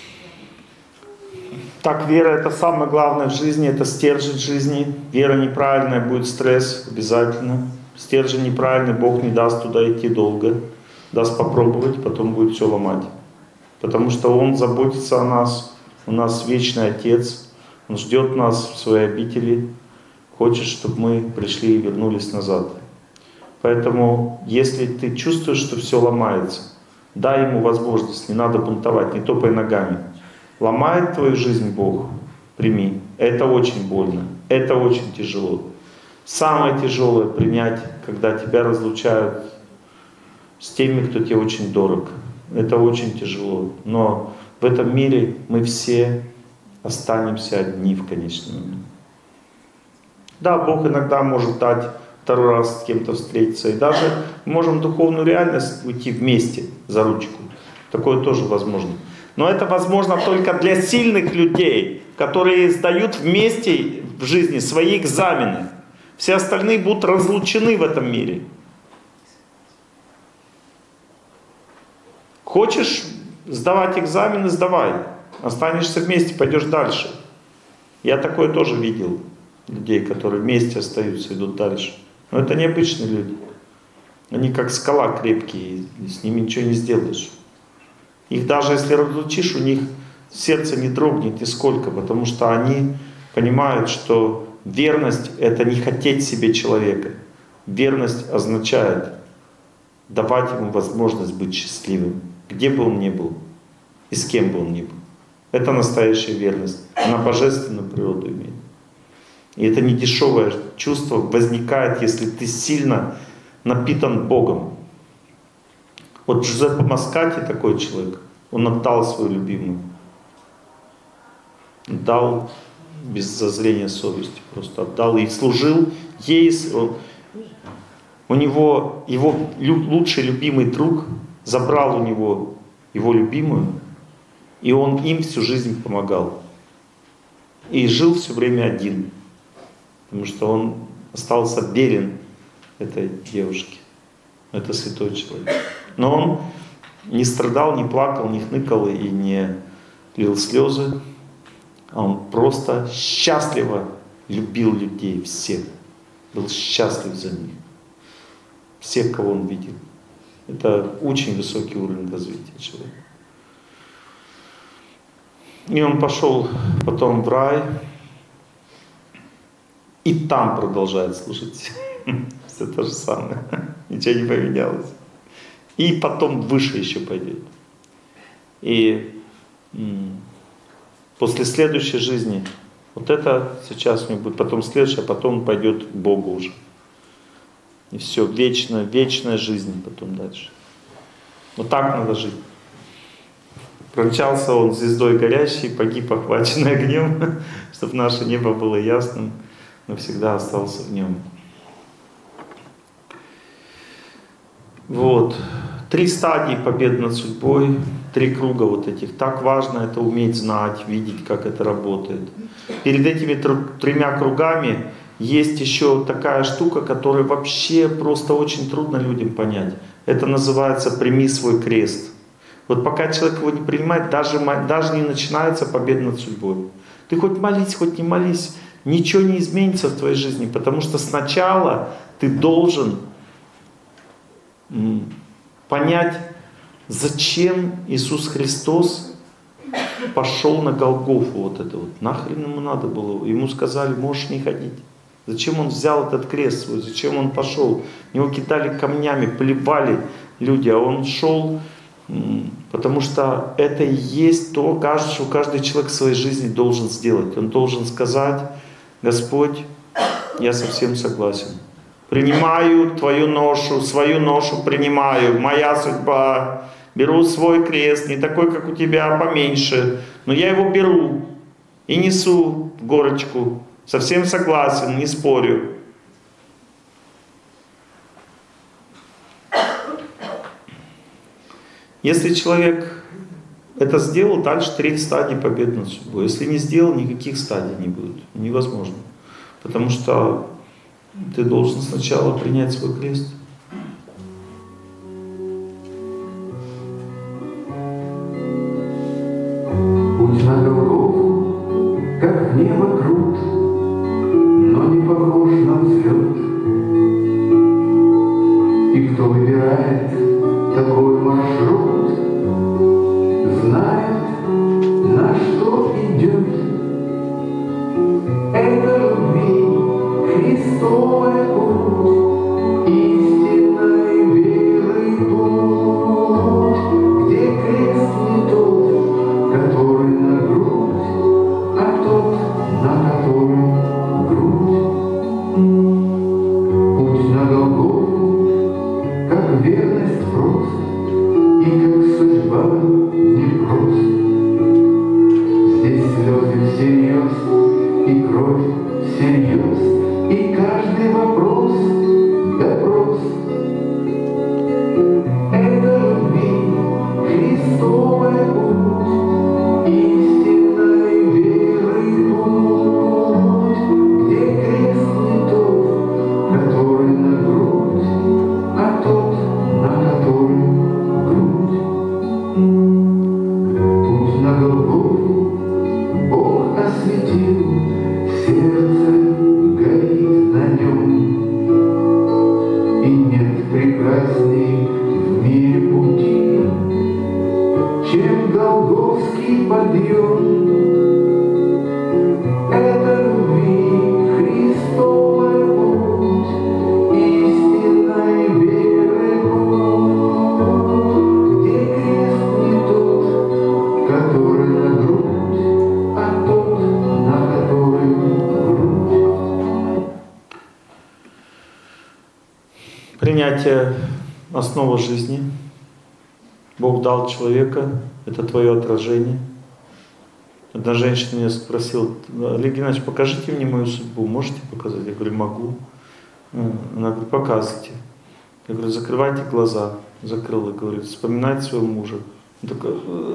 Так, вера — это самое главное в жизни, это стержень жизни. Вера неправильная — будет стресс обязательно. Стержень неправильный, Бог не даст туда идти долго. Даст попробовать, потом будет все ломать. Потому что Он заботится о нас. У нас вечный Отец. Он ждет нас в своей обители. Хочет, чтобы мы пришли и вернулись назад. Поэтому, если ты чувствуешь, что все ломается, дай ему возможность, не надо бунтовать, не топай ногами. Ломает твою жизнь Бог, прими. Это очень больно, это очень тяжело. Самое тяжелое принять, когда тебя разлучают с теми, кто тебе очень дорог. Это очень тяжело. Но в этом мире мы все останемся одни в конечном момент. Да, Бог иногда может дать второй раз с кем-то встретиться. И даже можем в духовную реальность уйти вместе за ручку. Такое тоже возможно. Но это возможно только для сильных людей, которые сдают вместе в жизни свои экзамены. Все остальные будут разлучены в этом мире. Хочешь сдавать экзамены, сдавай. Останешься вместе, пойдешь дальше. Я такое тоже видел. Людей, которые вместе остаются, идут дальше. Но это необычные люди. Они как скала крепкие, и с ними ничего не сделаешь. Их даже если разлучишь, у них сердце не дрогнет нисколько, потому что они понимают, что верность — это не хотеть себе человека. Верность означает давать ему возможность быть счастливым, где бы он ни был и с кем бы он ни был. Это настоящая верность. Она божественную природу имеет. И это не дешевое чувство возникает, если ты сильно напитан Богом. Вот Джузеппе Маскати такой человек. Он отдал свою любимую. Отдал без зазрения совести. Просто отдал и служил ей. У него его лучший любимый друг забрал у него его любимую. И он им всю жизнь помогал. И жил все время один. Потому что он остался верен этой девушке. Это святой человек. Но он не страдал, не плакал, не хныкал и не лил слезы. А он просто счастливо любил людей, всех. Был счастлив за них. Всех, кого он видел. Это очень высокий уровень развития человека. И он пошел потом в рай. И там продолжает служить. Все то же самое. Ничего не поменялось. И потом выше еще пойдет. И после следующей жизни, вот это сейчас у него будет, потом следующее, а потом он пойдет к Богу уже. И все, вечная жизнь потом дальше. Вот так надо жить. Промчался он звездой горящей, погиб охваченный огнем, чтобы наше небо было ясным, но всегда остался в нем. Вот. 3 стадии победы над судьбой, 3 круга вот этих. Так важно это уметь знать, видеть, как это работает. Перед этими 3 кругами есть еще такая штука, которую вообще просто очень трудно людям понять. Это называется «прими свой крест». Вот пока человек его не принимает, даже не начинается победа над судьбой. Ты хоть молись, хоть не молись, ничего не изменится в твоей жизни, потому что сначала ты должен понять, зачем Иисус Христос пошел на Голгофу. Вот это вот. Нахрен ему надо было? Ему сказали, можешь не ходить. Зачем он взял этот крест свой? Зачем он пошел? Его кидали камнями, плевали люди, а он шел, потому что это и есть то, что каждый человек в своей жизни должен сделать. Он должен сказать, Господь, я совсем согласен. Принимаю твою ношу, свою ношу принимаю, моя судьба. Беру свой крест, не такой, как у тебя, поменьше, но я его беру и несу в горочку. Совсем согласен, не спорю. Если человек это сделал, дальше 3 стадии победы над судьбой. Если не сделал, никаких стадий не будет. Невозможно. Потому что ты должен сначала принять свой крест. Путь на Голгофу, как небо крут, но не похож на взлет. И кто выбирает такой маршрут, знает, на что идет. Это любви Христовая путь, истина. и подъем. Это любви Христовый путь, истинной веры путь, где крест не тот, который на грудь, а тот, на который грудь. Принятие — основа жизни. Бог дал человека, это твое отражение. Одна женщина меня спросила: Олег Геннадьевич, покажите мне мою судьбу, можете показать? Я говорю, могу. Она говорит, показывайте. Я говорю, закрывайте глаза. Закрыла, говорит, вспоминайте своего мужа. Только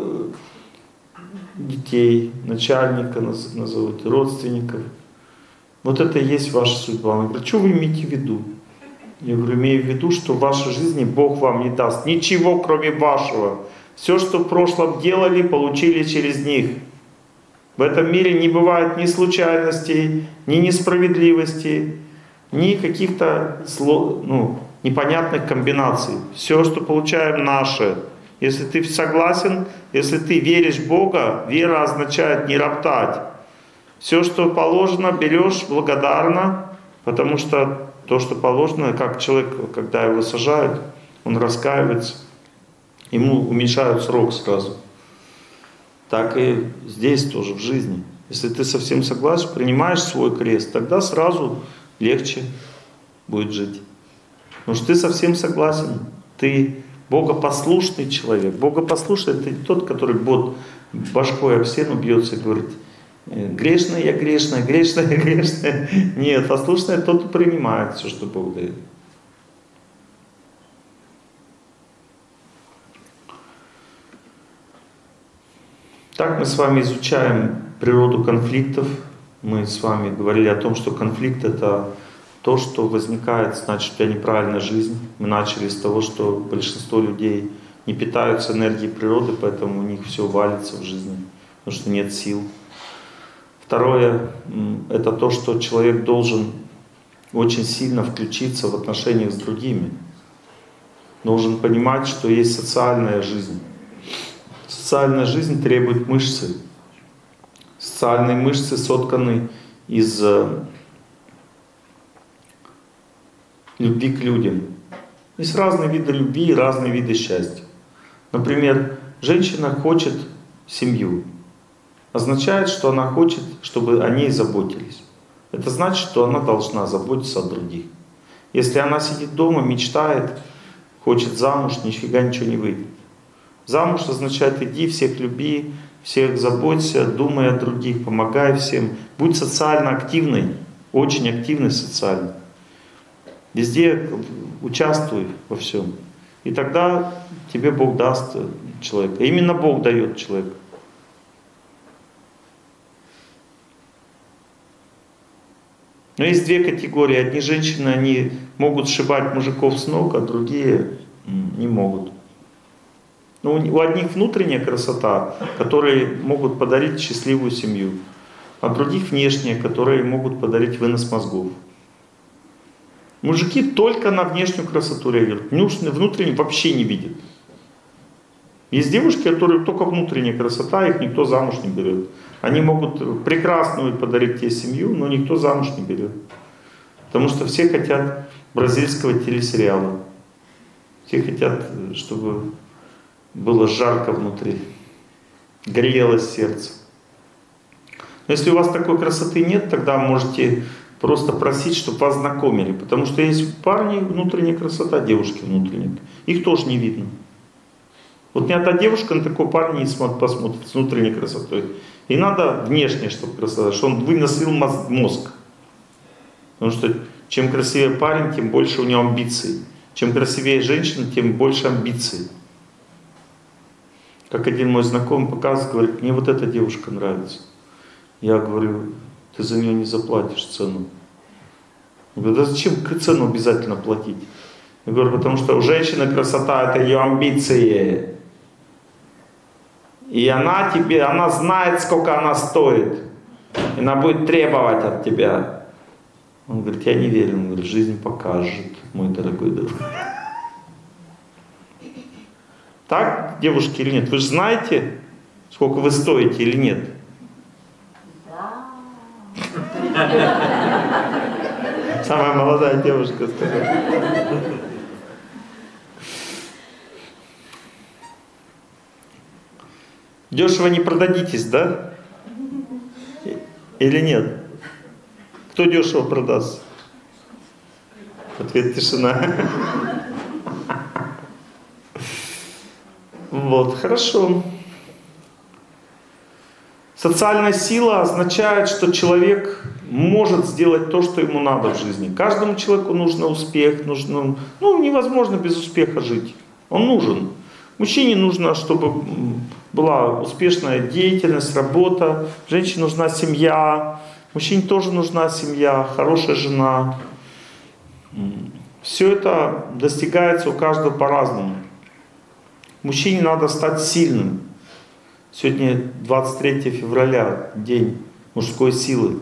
детей, начальника назовите, родственников. Вот это и есть ваша судьба. Она говорит, что вы имеете в виду? Я говорю, имею в виду, что в вашей жизни Бог вам не даст ничего, кроме вашего. Все, что в прошлом делали, получили через них. В этом мире не бывает ни случайностей, ни несправедливостей, ни каких-то непонятных комбинаций. Все, что получаем, наше. Если ты согласен, если ты веришь в Бога, вера означает не роптать. Все, что положено, берешь благодарно, потому что то, что положено, как человек, когда его сажают, он раскаивается, ему уменьшают срок сразу. Так и здесь тоже, в жизни. Если ты совсем согласен, принимаешь свой крест, тогда сразу легче будет жить. Потому что ты совсем согласен, ты богопослушный человек. Богопослушный — это не тот, который башкой об стену бьется и говорит, грешная я, грешная, грешная я, грешная. Нет, послушный — тот, кто принимает все, что Бог дает. Так мы с вами изучаем природу конфликтов. Мы с вами говорили о том, что конфликт — это то, что возникает, значит, у тебя неправильная жизнь. Мы начали с того, что большинство людей не питаются энергией природы, поэтому у них все валится в жизни, потому что нет сил. Второе — это то, что человек должен очень сильно включиться в отношениях с другими. Должен понимать, что есть социальная жизнь. Социальная жизнь требует мышцы. Социальные мышцы сотканы из любви к людям. Есть разные виды любви и разные виды счастья. Например, женщина хочет семью. Означает, что она хочет, чтобы о ней заботились. Это значит, что она должна заботиться о других. Если она сидит дома, мечтает, хочет замуж, нифига ничего не выйдет. Замуж означает: иди, всех люби, всех заботься, думай о других, помогай всем. Будь социально активной, очень активной социально. Везде участвуй во всем. И тогда тебе Бог даст человека. Именно Бог дает человека. Но есть две категории. Одни женщины, они могут сшибать мужиков с ног, а другие не могут. Но у одних внутренняя красота, которые могут подарить счастливую семью, а других внешняя, которые могут подарить вынос мозгов. Мужики только на внешнюю красоту реагируют, внутреннюю вообще не видят. Есть девушки, которые только внутренняя красота, их никто замуж не берет. Они могут прекрасную подарить тебе семью, но никто замуж не берет. Потому что все хотят бразильского телесериала. Все хотят, чтобы было жарко внутри, грелось сердце. Но если у вас такой красоты нет, тогда можете просто просить, чтобы вас знакомили. Потому что есть парни внутренняя красота, девушки внутренняя. Их тоже не видно. Вот ни одна девушка на такого парня не посмотрит с внутренней красотой. И надо внешне, чтобы красота, чтобы он выносил мозг. Потому что чем красивее парень, тем больше у него амбиций. Чем красивее женщина, тем больше амбиций. Как один мой знакомый показывает, говорит: мне вот эта девушка нравится. Я говорю: ты за нее не заплатишь цену. Он говорит: да зачем цену обязательно платить? Я говорю: потому что у женщины красота — это ее амбиции. И она знает, сколько она стоит. И она будет требовать от тебя. Он говорит: я не верю. Он говорит: жизнь покажет, мой дорогой друг. Так, девушки или нет? Вы же знаете, Сколько вы стоите или нет? Да. Самая молодая девушка сказала. Дешево не продадитесь, да? Или нет? Кто дешево продаст? Ответ тишина. Вот, хорошо. Социальная сила означает, что человек может сделать то, что ему надо в жизни. Каждому человеку нужен успех, невозможно без успеха жить. Он нужен. Мужчине нужно, чтобы была успешная деятельность, работа. Женщине нужна семья. Мужчине тоже нужна семья, хорошая жена. Все это достигается у каждого по-разному. Мужчине надо стать сильным. Сегодня 23 февраля, день мужской силы.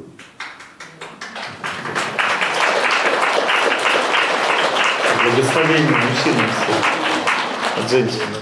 Благословение мужчинам от женщины.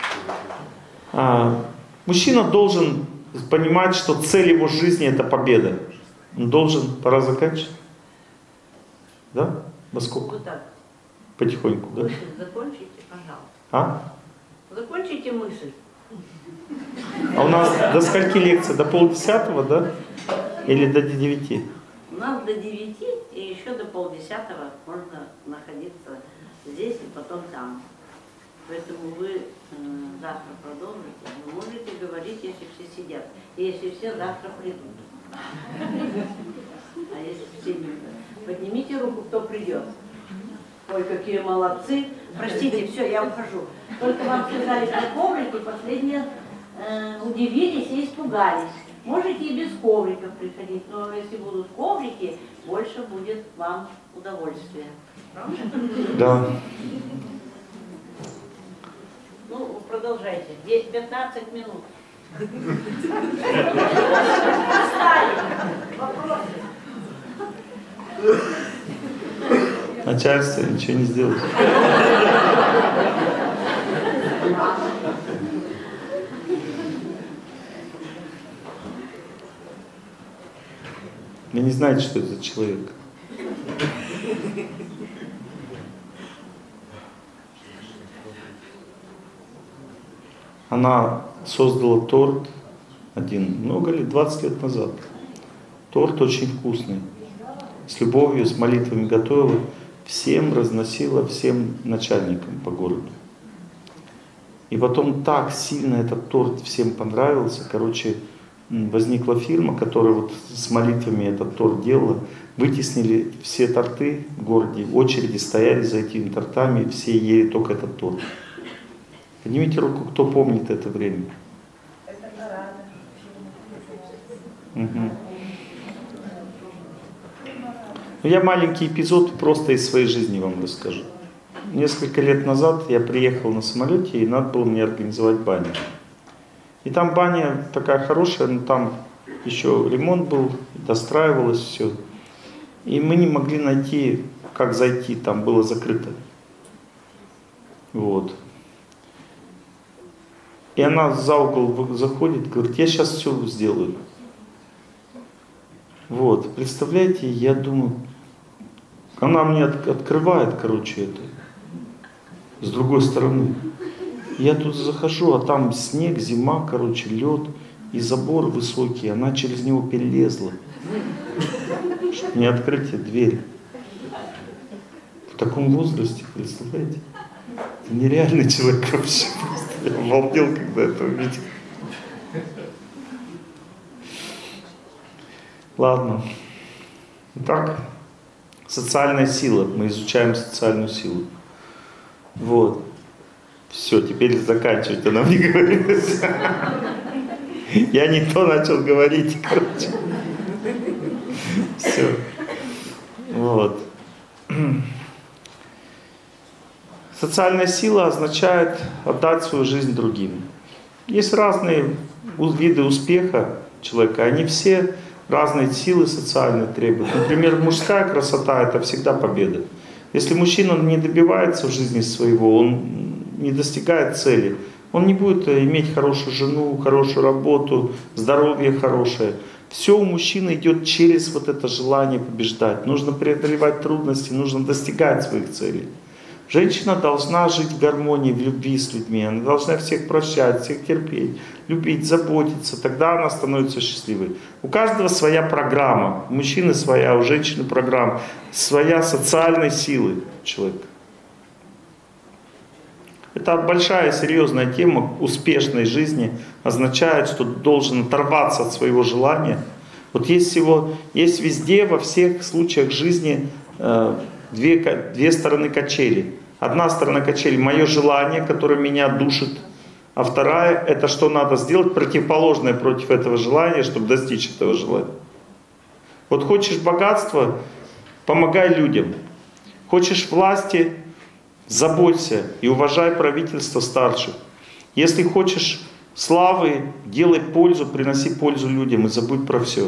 Мужчина должен понимать, что цель его жизни — это победа. Он должен, пора заканчивать. Да? Во сколько? Вот так. Потихоньку, да? Мысль закончите, пожалуйста. А? Закончите мысль. А у нас до скольки лекция? До 9:30, да? Или до 9? У нас до 9 и еще до 9:30 можно находиться здесь и потом там. Поэтому вы завтра продолжите. Вы можете говорить, если все сидят. И если все завтра придут. А если все не придут? Поднимите руку, кто придет. Ой, какие молодцы. Простите, все, я ухожу. Только вам сказали про коврики, последние удивились и испугались. Можете и без ковриков приходить, но если будут коврики, больше будет вам удовольствия. Правда? Да. Ну, продолжайте. 15 минут. Встали. Вопросы. Начальство ничего не сделает. Вы не знаете, что это за человек. Она создала торт один, много лет, 20 лет назад. Торт очень вкусный. С любовью, с молитвами готовила. Всем разносила, всем начальникам по городу. И потом так сильно этот торт всем понравился. Короче, возникла фирма, которая вот с молитвами этот торт делала. Вытеснили все торты в городе, в очереди стояли за этими тортами, и все ели только этот торт. Поднимите руку, кто помнит это время. Угу. Я маленький эпизод просто из своей жизни вам расскажу. Несколько лет назад я приехал на самолете, и надо было мне организовать баню. И там баня такая хорошая, но там еще ремонт был, достраивалось все. И мы не могли найти, как зайти, там было закрыто. Вот. И она за угол заходит, говорит, я сейчас все сделаю. Вот, представляете, я думаю, она мне открывает, короче, это, с другой стороны. Я тут захожу, а там снег, зима, короче, лед и забор высокий, она через него перелезла. Чтобы не открыть дверь. В таком возрасте, представляете? Это нереальный человек вообще просто. Я обалдел, когда это увидел. Ладно. Итак, социальная сила. Мы изучаем социальную силу. Вот. Все, теперь заканчивать она мне говорит. Я не то начал говорить, короче. Все. Вот. Социальная сила означает отдать свою жизнь другим. Есть разные виды успеха человека, они все разные силы социальные требуют. Например, мужская красота — это всегда победа. Если мужчина не добивается в жизни своего, он не достигает цели, Он не будет иметь хорошую жену, хорошую работу, здоровье хорошее. Все у мужчины идет через вот это желание побеждать. Нужно преодолевать трудности, нужно достигать своих целей. Женщина должна жить в гармонии, в любви с людьми. Она должна всех прощать, всех терпеть, любить, заботиться. Тогда она становится счастливой. У каждого своя программа. У мужчины своя, у женщины программа. Своя социальной силы человека. Это большая серьезная тема успешной жизни. Означает, что должен оторваться от своего желания. Вот есть везде, во всех случаях жизни две стороны качели. Одна сторона качели — мое желание, которое меня душит. А вторая — это что надо сделать, противоположное против этого желания, чтобы достичь этого желания. Вот хочешь богатства — помогай людям. Хочешь власти — заботься и уважай правительство старших. Если хочешь славы, делай пользу, приноси пользу людям и забудь про все.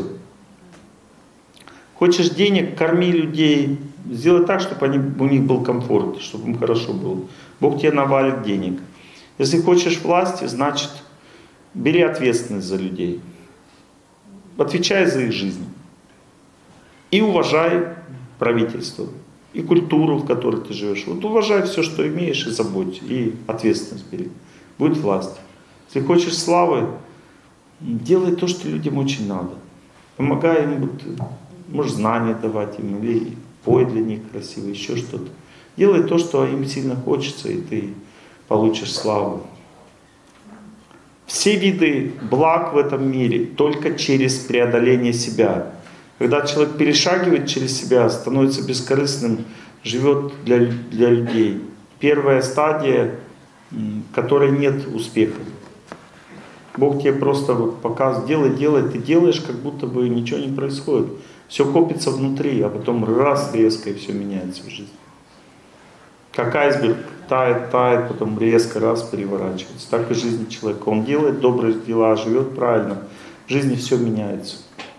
Хочешь денег — корми людей. Сделай так, чтобы у них был комфорт, чтобы им хорошо было. Бог тебе навалит денег. Если хочешь власти, значит, бери ответственность за людей. Отвечай за их жизнь. И уважай правительство, и культуру, в которой ты живешь. Вот уважай все, что имеешь, и заботь, и ответственность бери. Будет власть. Если хочешь славы, делай то, что людям очень надо. Помогай им, можешь знания давать им, или пой для них красиво, еще что-то. Делай то, что им сильно хочется, и ты получишь славу. Все виды благ в этом мире только через преодоление себя. Когда человек перешагивает через себя, становится бескорыстным, живет для людей. Первая стадия, в которой нет успеха. Бог тебе просто показывает, делай, ты делаешь, как будто бы ничего не происходит. Все копится внутри, а потом раз резко, и все меняется в жизни. Как айсберг тает, потом резко раз переворачивается. Так и в жизни человека. Он делает добрые дела, живет правильно. В жизни все меняется.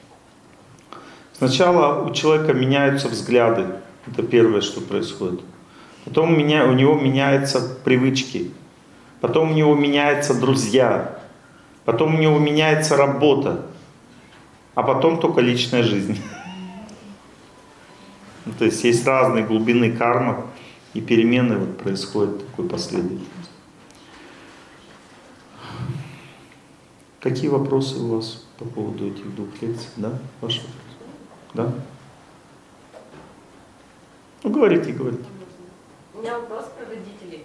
Сначала у человека меняются взгляды. Это первое, что происходит. Потом у него меняются привычки. Потом у него меняются друзья. Потом у него меняется работа. А потом только личная жизнь. То есть есть разные глубины кармы, и перемены происходят в такой последовательности. Какие вопросы у вас по поводу этих двух лекций? Да? Ваши вопросы? Да? Ну, говорите. У меня вопрос про родителей.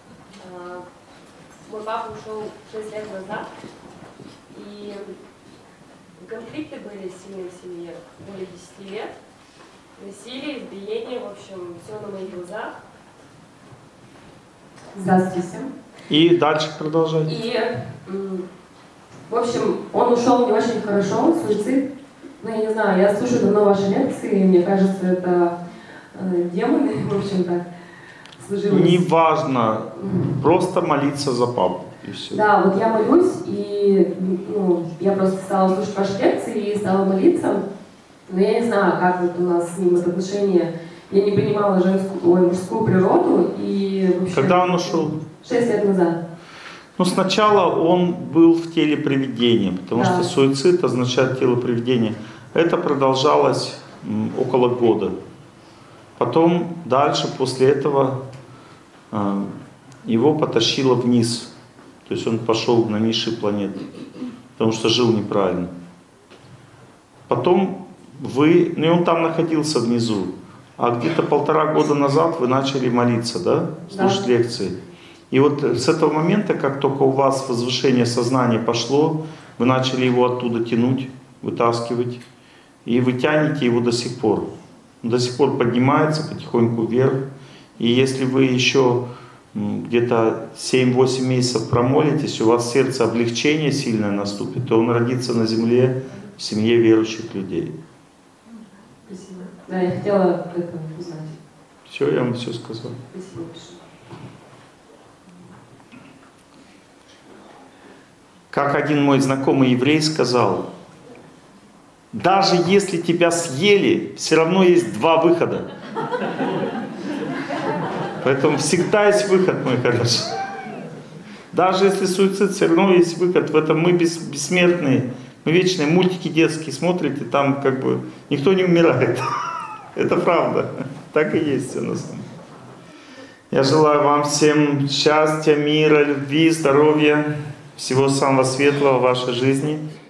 Мой папа ушел 6 лет назад, и конфликты были сильные в семье более 10 лет. Насилие, избиение, в общем, все на моих глазах. Здравствуйте всем. И дальше продолжайте. И, в общем, он ушел не очень хорошо, суицид. Ну, я не знаю, я слушаю давно ваши лекции, и мне кажется, это демоны, в общем, так сложилось. Неважно, просто молиться за папу, и все. Да, вот я молюсь, и я просто стала слушать ваши лекции и стала молиться. Но я не знаю, как вот у нас с ним отношения. Я не принимала мужскую природу. И вообще, когда он ушел? 6 лет назад. Ну, сначала он был в теле привидения, потому что суицид означает тело привидения. Это продолжалось около года. Потом дальше, после этого, его потащило вниз. То есть он пошел на низшие планеты, потому что жил неправильно. Потом и он там находился внизу. А где-то 1,5 года назад вы начали молиться, да? Слушать лекции. И вот с этого момента, как только у вас возвышение сознания пошло, вы начали его оттуда тянуть, вытаскивать. И вы тянете его до сих пор. Он до сих пор поднимается потихоньку вверх. И если вы еще где-то 7-8 месяцев промолитесь, у вас в сердце облегчение сильное наступит, то он родится на земле в семье верующих людей. Спасибо. Да, я хотела это узнать. Все, я вам все сказал. Спасибо большое. Как один мой знакомый еврей сказал: даже если тебя съели, все равно есть 2 выхода. Поэтому всегда есть выход, мой хороший. Даже если суицид, все равно есть выход. В этом мы бессмертные. Мы вечные. Мультики детские смотрите, там как бы никто не умирает. Это правда. Так и есть все на самом деле. Я желаю вам всем счастья, мира, любви, здоровья, всего самого светлого в вашей жизни.